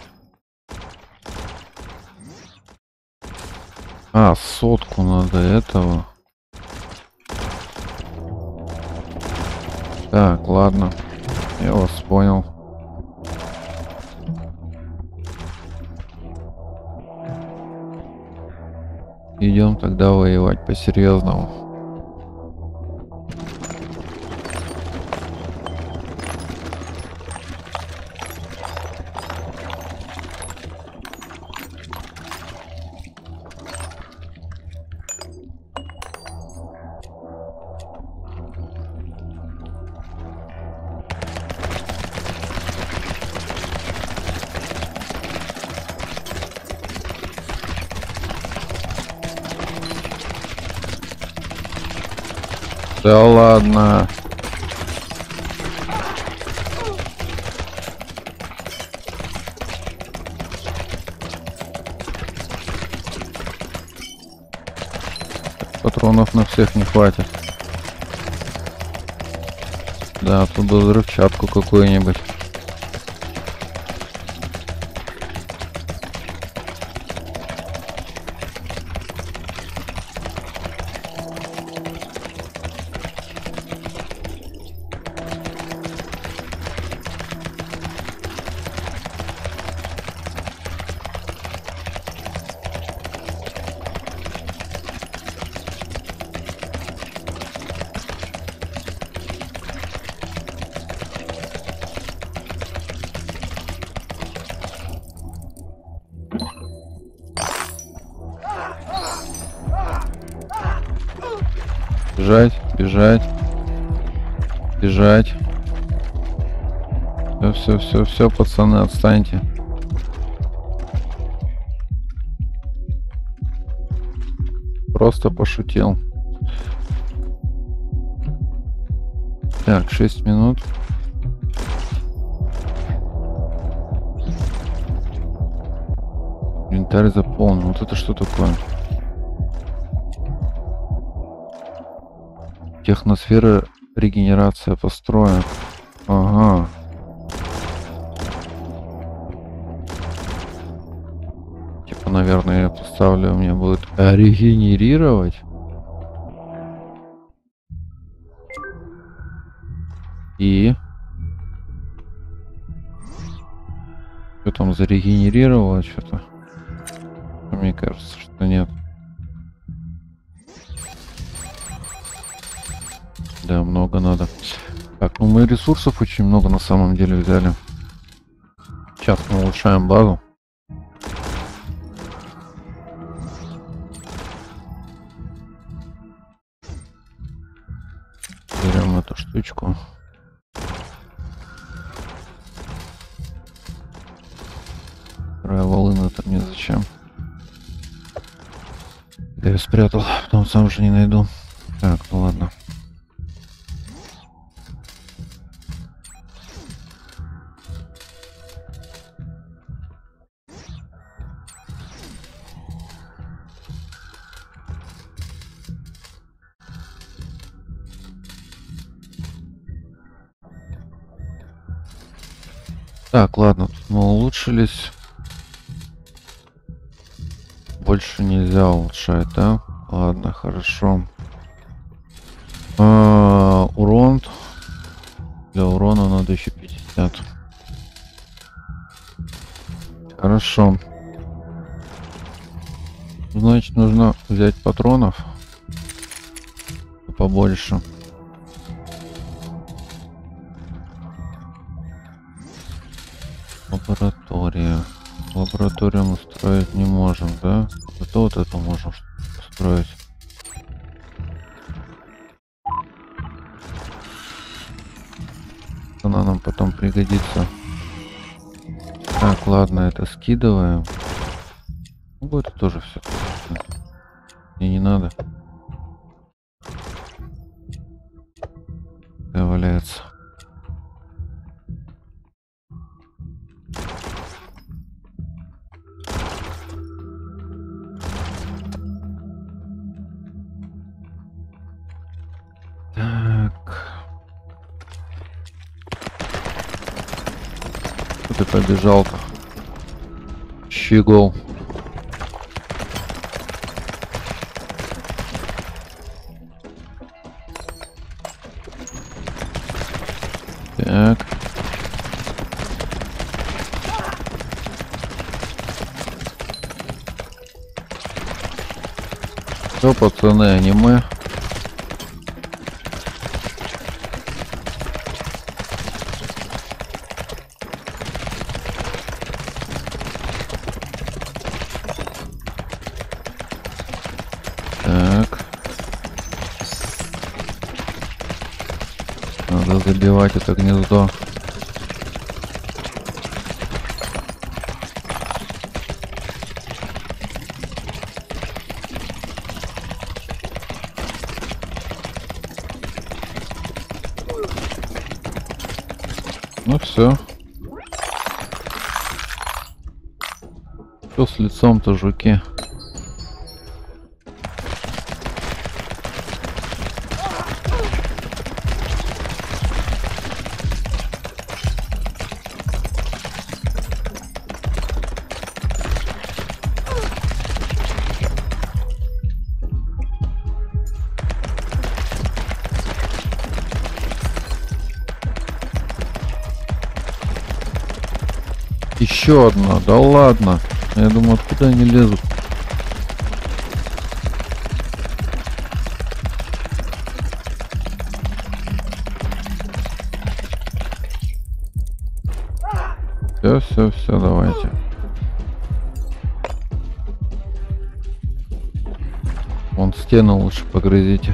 А, сотку надо этого. Так, ладно. Я вас понял. Идем тогда воевать по-серьезному. Да ладно. Патронов на всех не хватит. Да, тут бы взрывчатку какую-нибудь. Бежать, бежать, бежать. Все, все, все, все, пацаны, отстаньте. Просто пошутил. Так, шесть минут. Инвентарь заполнен. Вот это что такое? Техносфера, регенерация построек. Ага. Типа, наверное, я поставлю, у меня будет регенерировать. И... Что там зарегенерировало что-то? Мне кажется, что нет. Да, много надо. Так, ну мы ресурсов очень много на самом деле взяли. Сейчас мы улучшаем базу. Берем эту штучку. Вторая волына-то мне зачем? Я ее спрятал, потом сам уже не найду. Так, ну ладно. Так, ладно, тут мы улучшились. Больше нельзя улучшать, да? Ладно, хорошо. А, урон. Для урона надо еще пятьдесят. Хорошо. Значит, нужно взять патронов побольше. Лаборатория. Лабораторию мы строить не можем, да? Зато вот это можем строить. Она нам потом пригодится. Так, ладно, это скидываем. Ну, это тоже все. Мне не надо. Да, валяется. Так. Ты побежал-то. Щегол. Так. Все, пацаны, аниме. Так. Надо забивать это гнездо. Ну все. Что с лицом-то, жуки? Еще одна, да ладно. Я думаю, откуда они лезут? Все, все, все, давайте. Вон стену лучше погрызите.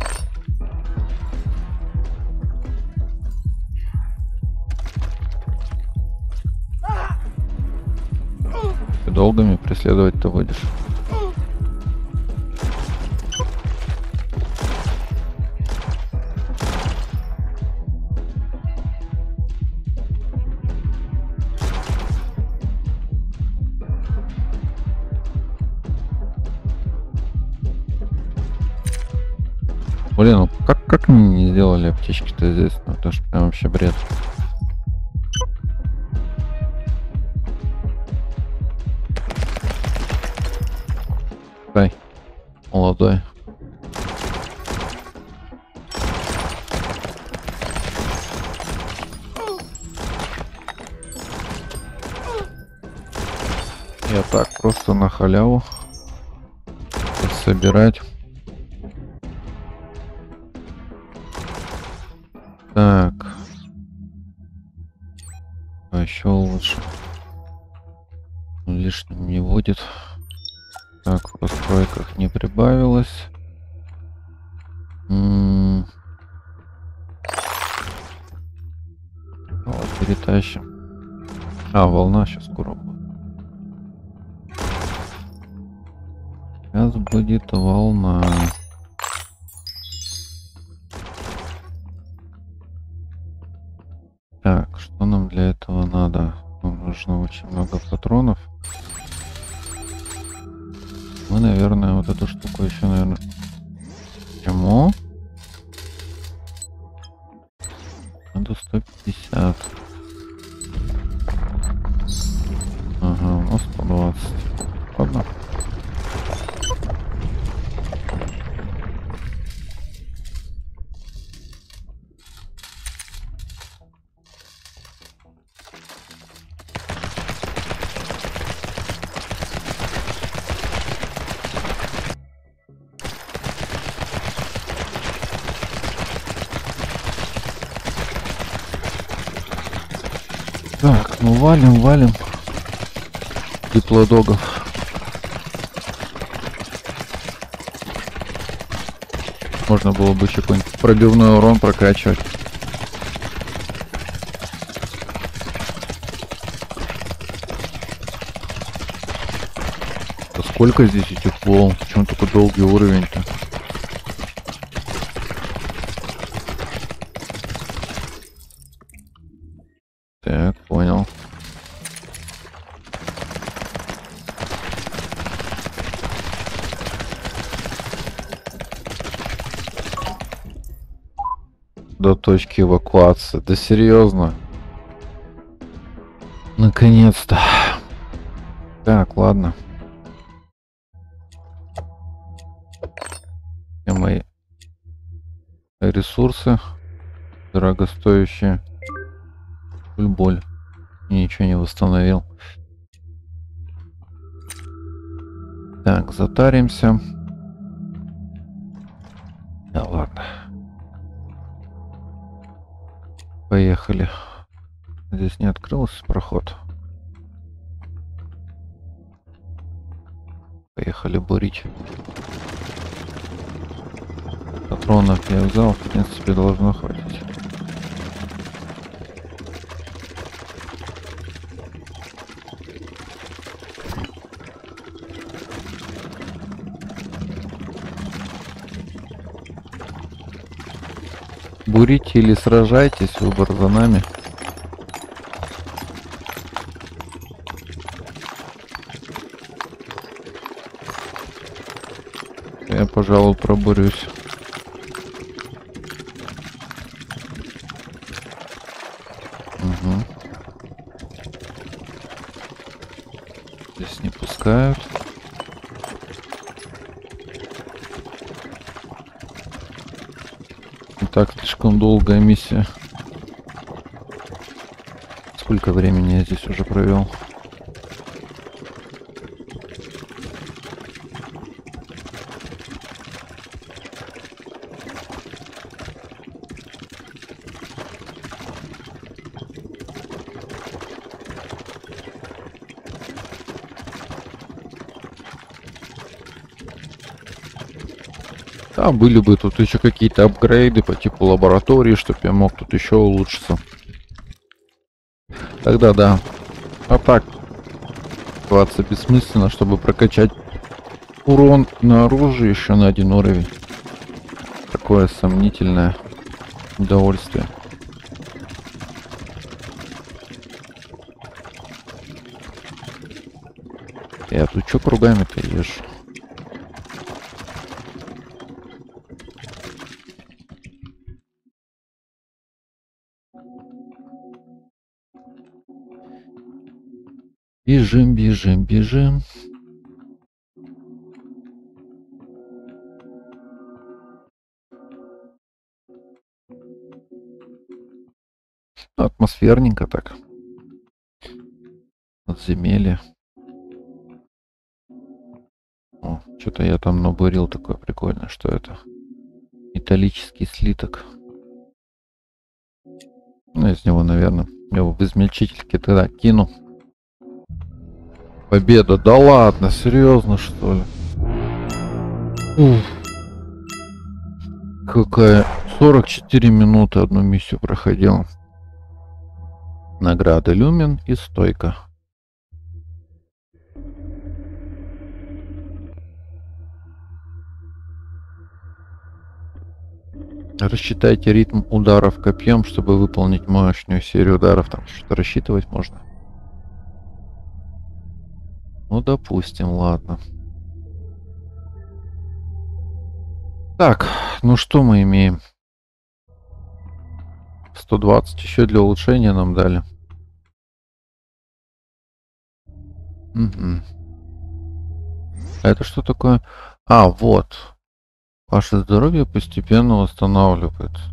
Долго меня преследовать-то будешь? Блин, ну как, как они не сделали аптечки-то здесь? Ну это ж прям вообще бред. Дай, молодой. Я так просто на халяву собирать. Так. А еще лучше. Лишним не будет. Так, в постройках не прибавилось. М-м- вот, перетащим. А, волна сейчас скоро будет. Сейчас будет волна. Так, что нам для этого надо? Нам нужно очень много патронов. Мы, наверное, вот эту штуку еще, наверное... Почему? Надо сто пятьдесят. Ага, у нас по двадцать. Ладно. Так, ну валим, валим. Диплодогов. Можно было бы еще какой-нибудь пробивной урон прокачивать. Да сколько здесь этих волн? Почему такой долгий уровень-то? Так, понял. До точки эвакуации. Да серьезно? Наконец-то. Так, ладно. Где мои ресурсы дорогостоящие? Боль. Ничего не восстановил. Так, затаримся. Да ладно. Поехали. Здесь не открылся проход. Поехали бурить. Патронов я взял, в принципе, должно хватить. Бурите или сражайтесь, выбор за нами. Я, пожалуй, пробурюсь. Угу. Здесь не пускают. Так, слишком долгая миссия. Сколько времени я здесь уже провел? А были бы тут еще какие-то апгрейды по типу лаборатории, чтобы я мог тут еще улучшиться. Тогда да. А так, двадцать бессмысленно, чтобы прокачать урон на оружие еще на один уровень. Такое сомнительное удовольствие. Я тут что кругами-то ешь? Бежим, бежим, бежим. Атмосферненько так. Подземелье. О, что-то я там набурил такое прикольное. Что это? Металлический слиток. Ну, из него, наверное, я его в измельчительке тогда кину. Победа. Да ладно, серьезно, что ли? Уф. Какая? сорок четыре минуты одну миссию проходил. Награды люмен и стойка. Рассчитайте ритм ударов копьем, чтобы выполнить мощную серию ударов. Там что-то рассчитывать можно. Ну, допустим, ладно. Так, ну что мы имеем? сто двадцать еще для улучшения нам дали. Мгм. А это что такое? А, вот. Ваше здоровье постепенно восстанавливается.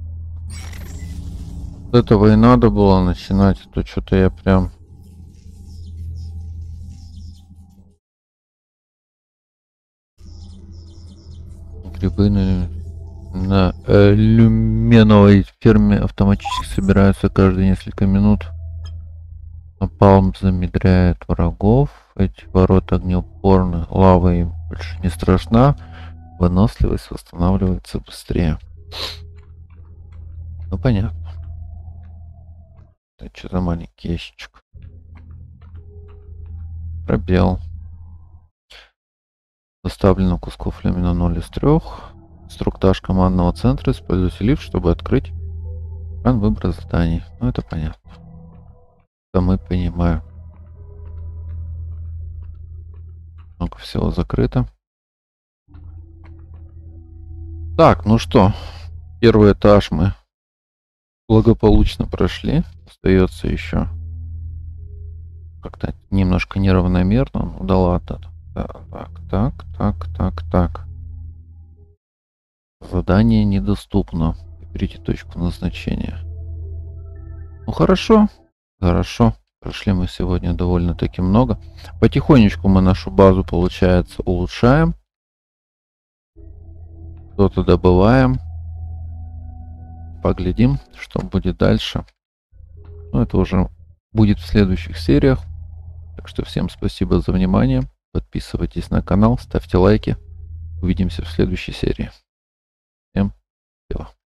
С этого и надо было начинать, а то что-то я прям... Грибы на, на э, люменовой ферме автоматически собираются каждые несколько минут. Напалм замедряет врагов. Эти ворота огнеупорны. Лава им больше не страшна. Выносливость восстанавливается быстрее. Ну понятно. Это что за маленький ящичек? Пробел. Доставлено кусков люмина ноль из трех. Инструктаж командного центра. Используйте лифт, чтобы открыть экран выбора заданий. Ну это понятно. Это мы понимаем. Много всего закрыто. Так, ну что, первый этаж мы благополучно прошли. Остается еще как-то немножко неравномерно. Ну да ладно. Так, так, так, так, так. Задание недоступно. Выберите точку назначения. Ну хорошо, хорошо. Прошли мы сегодня довольно-таки много. Потихонечку мы нашу базу, получается, улучшаем. Что-то добываем. Поглядим, что будет дальше. Ну, это уже будет в следующих сериях. Так что всем спасибо за внимание. Подписывайтесь на канал, ставьте лайки. Увидимся в следующей серии. Всем счастливо.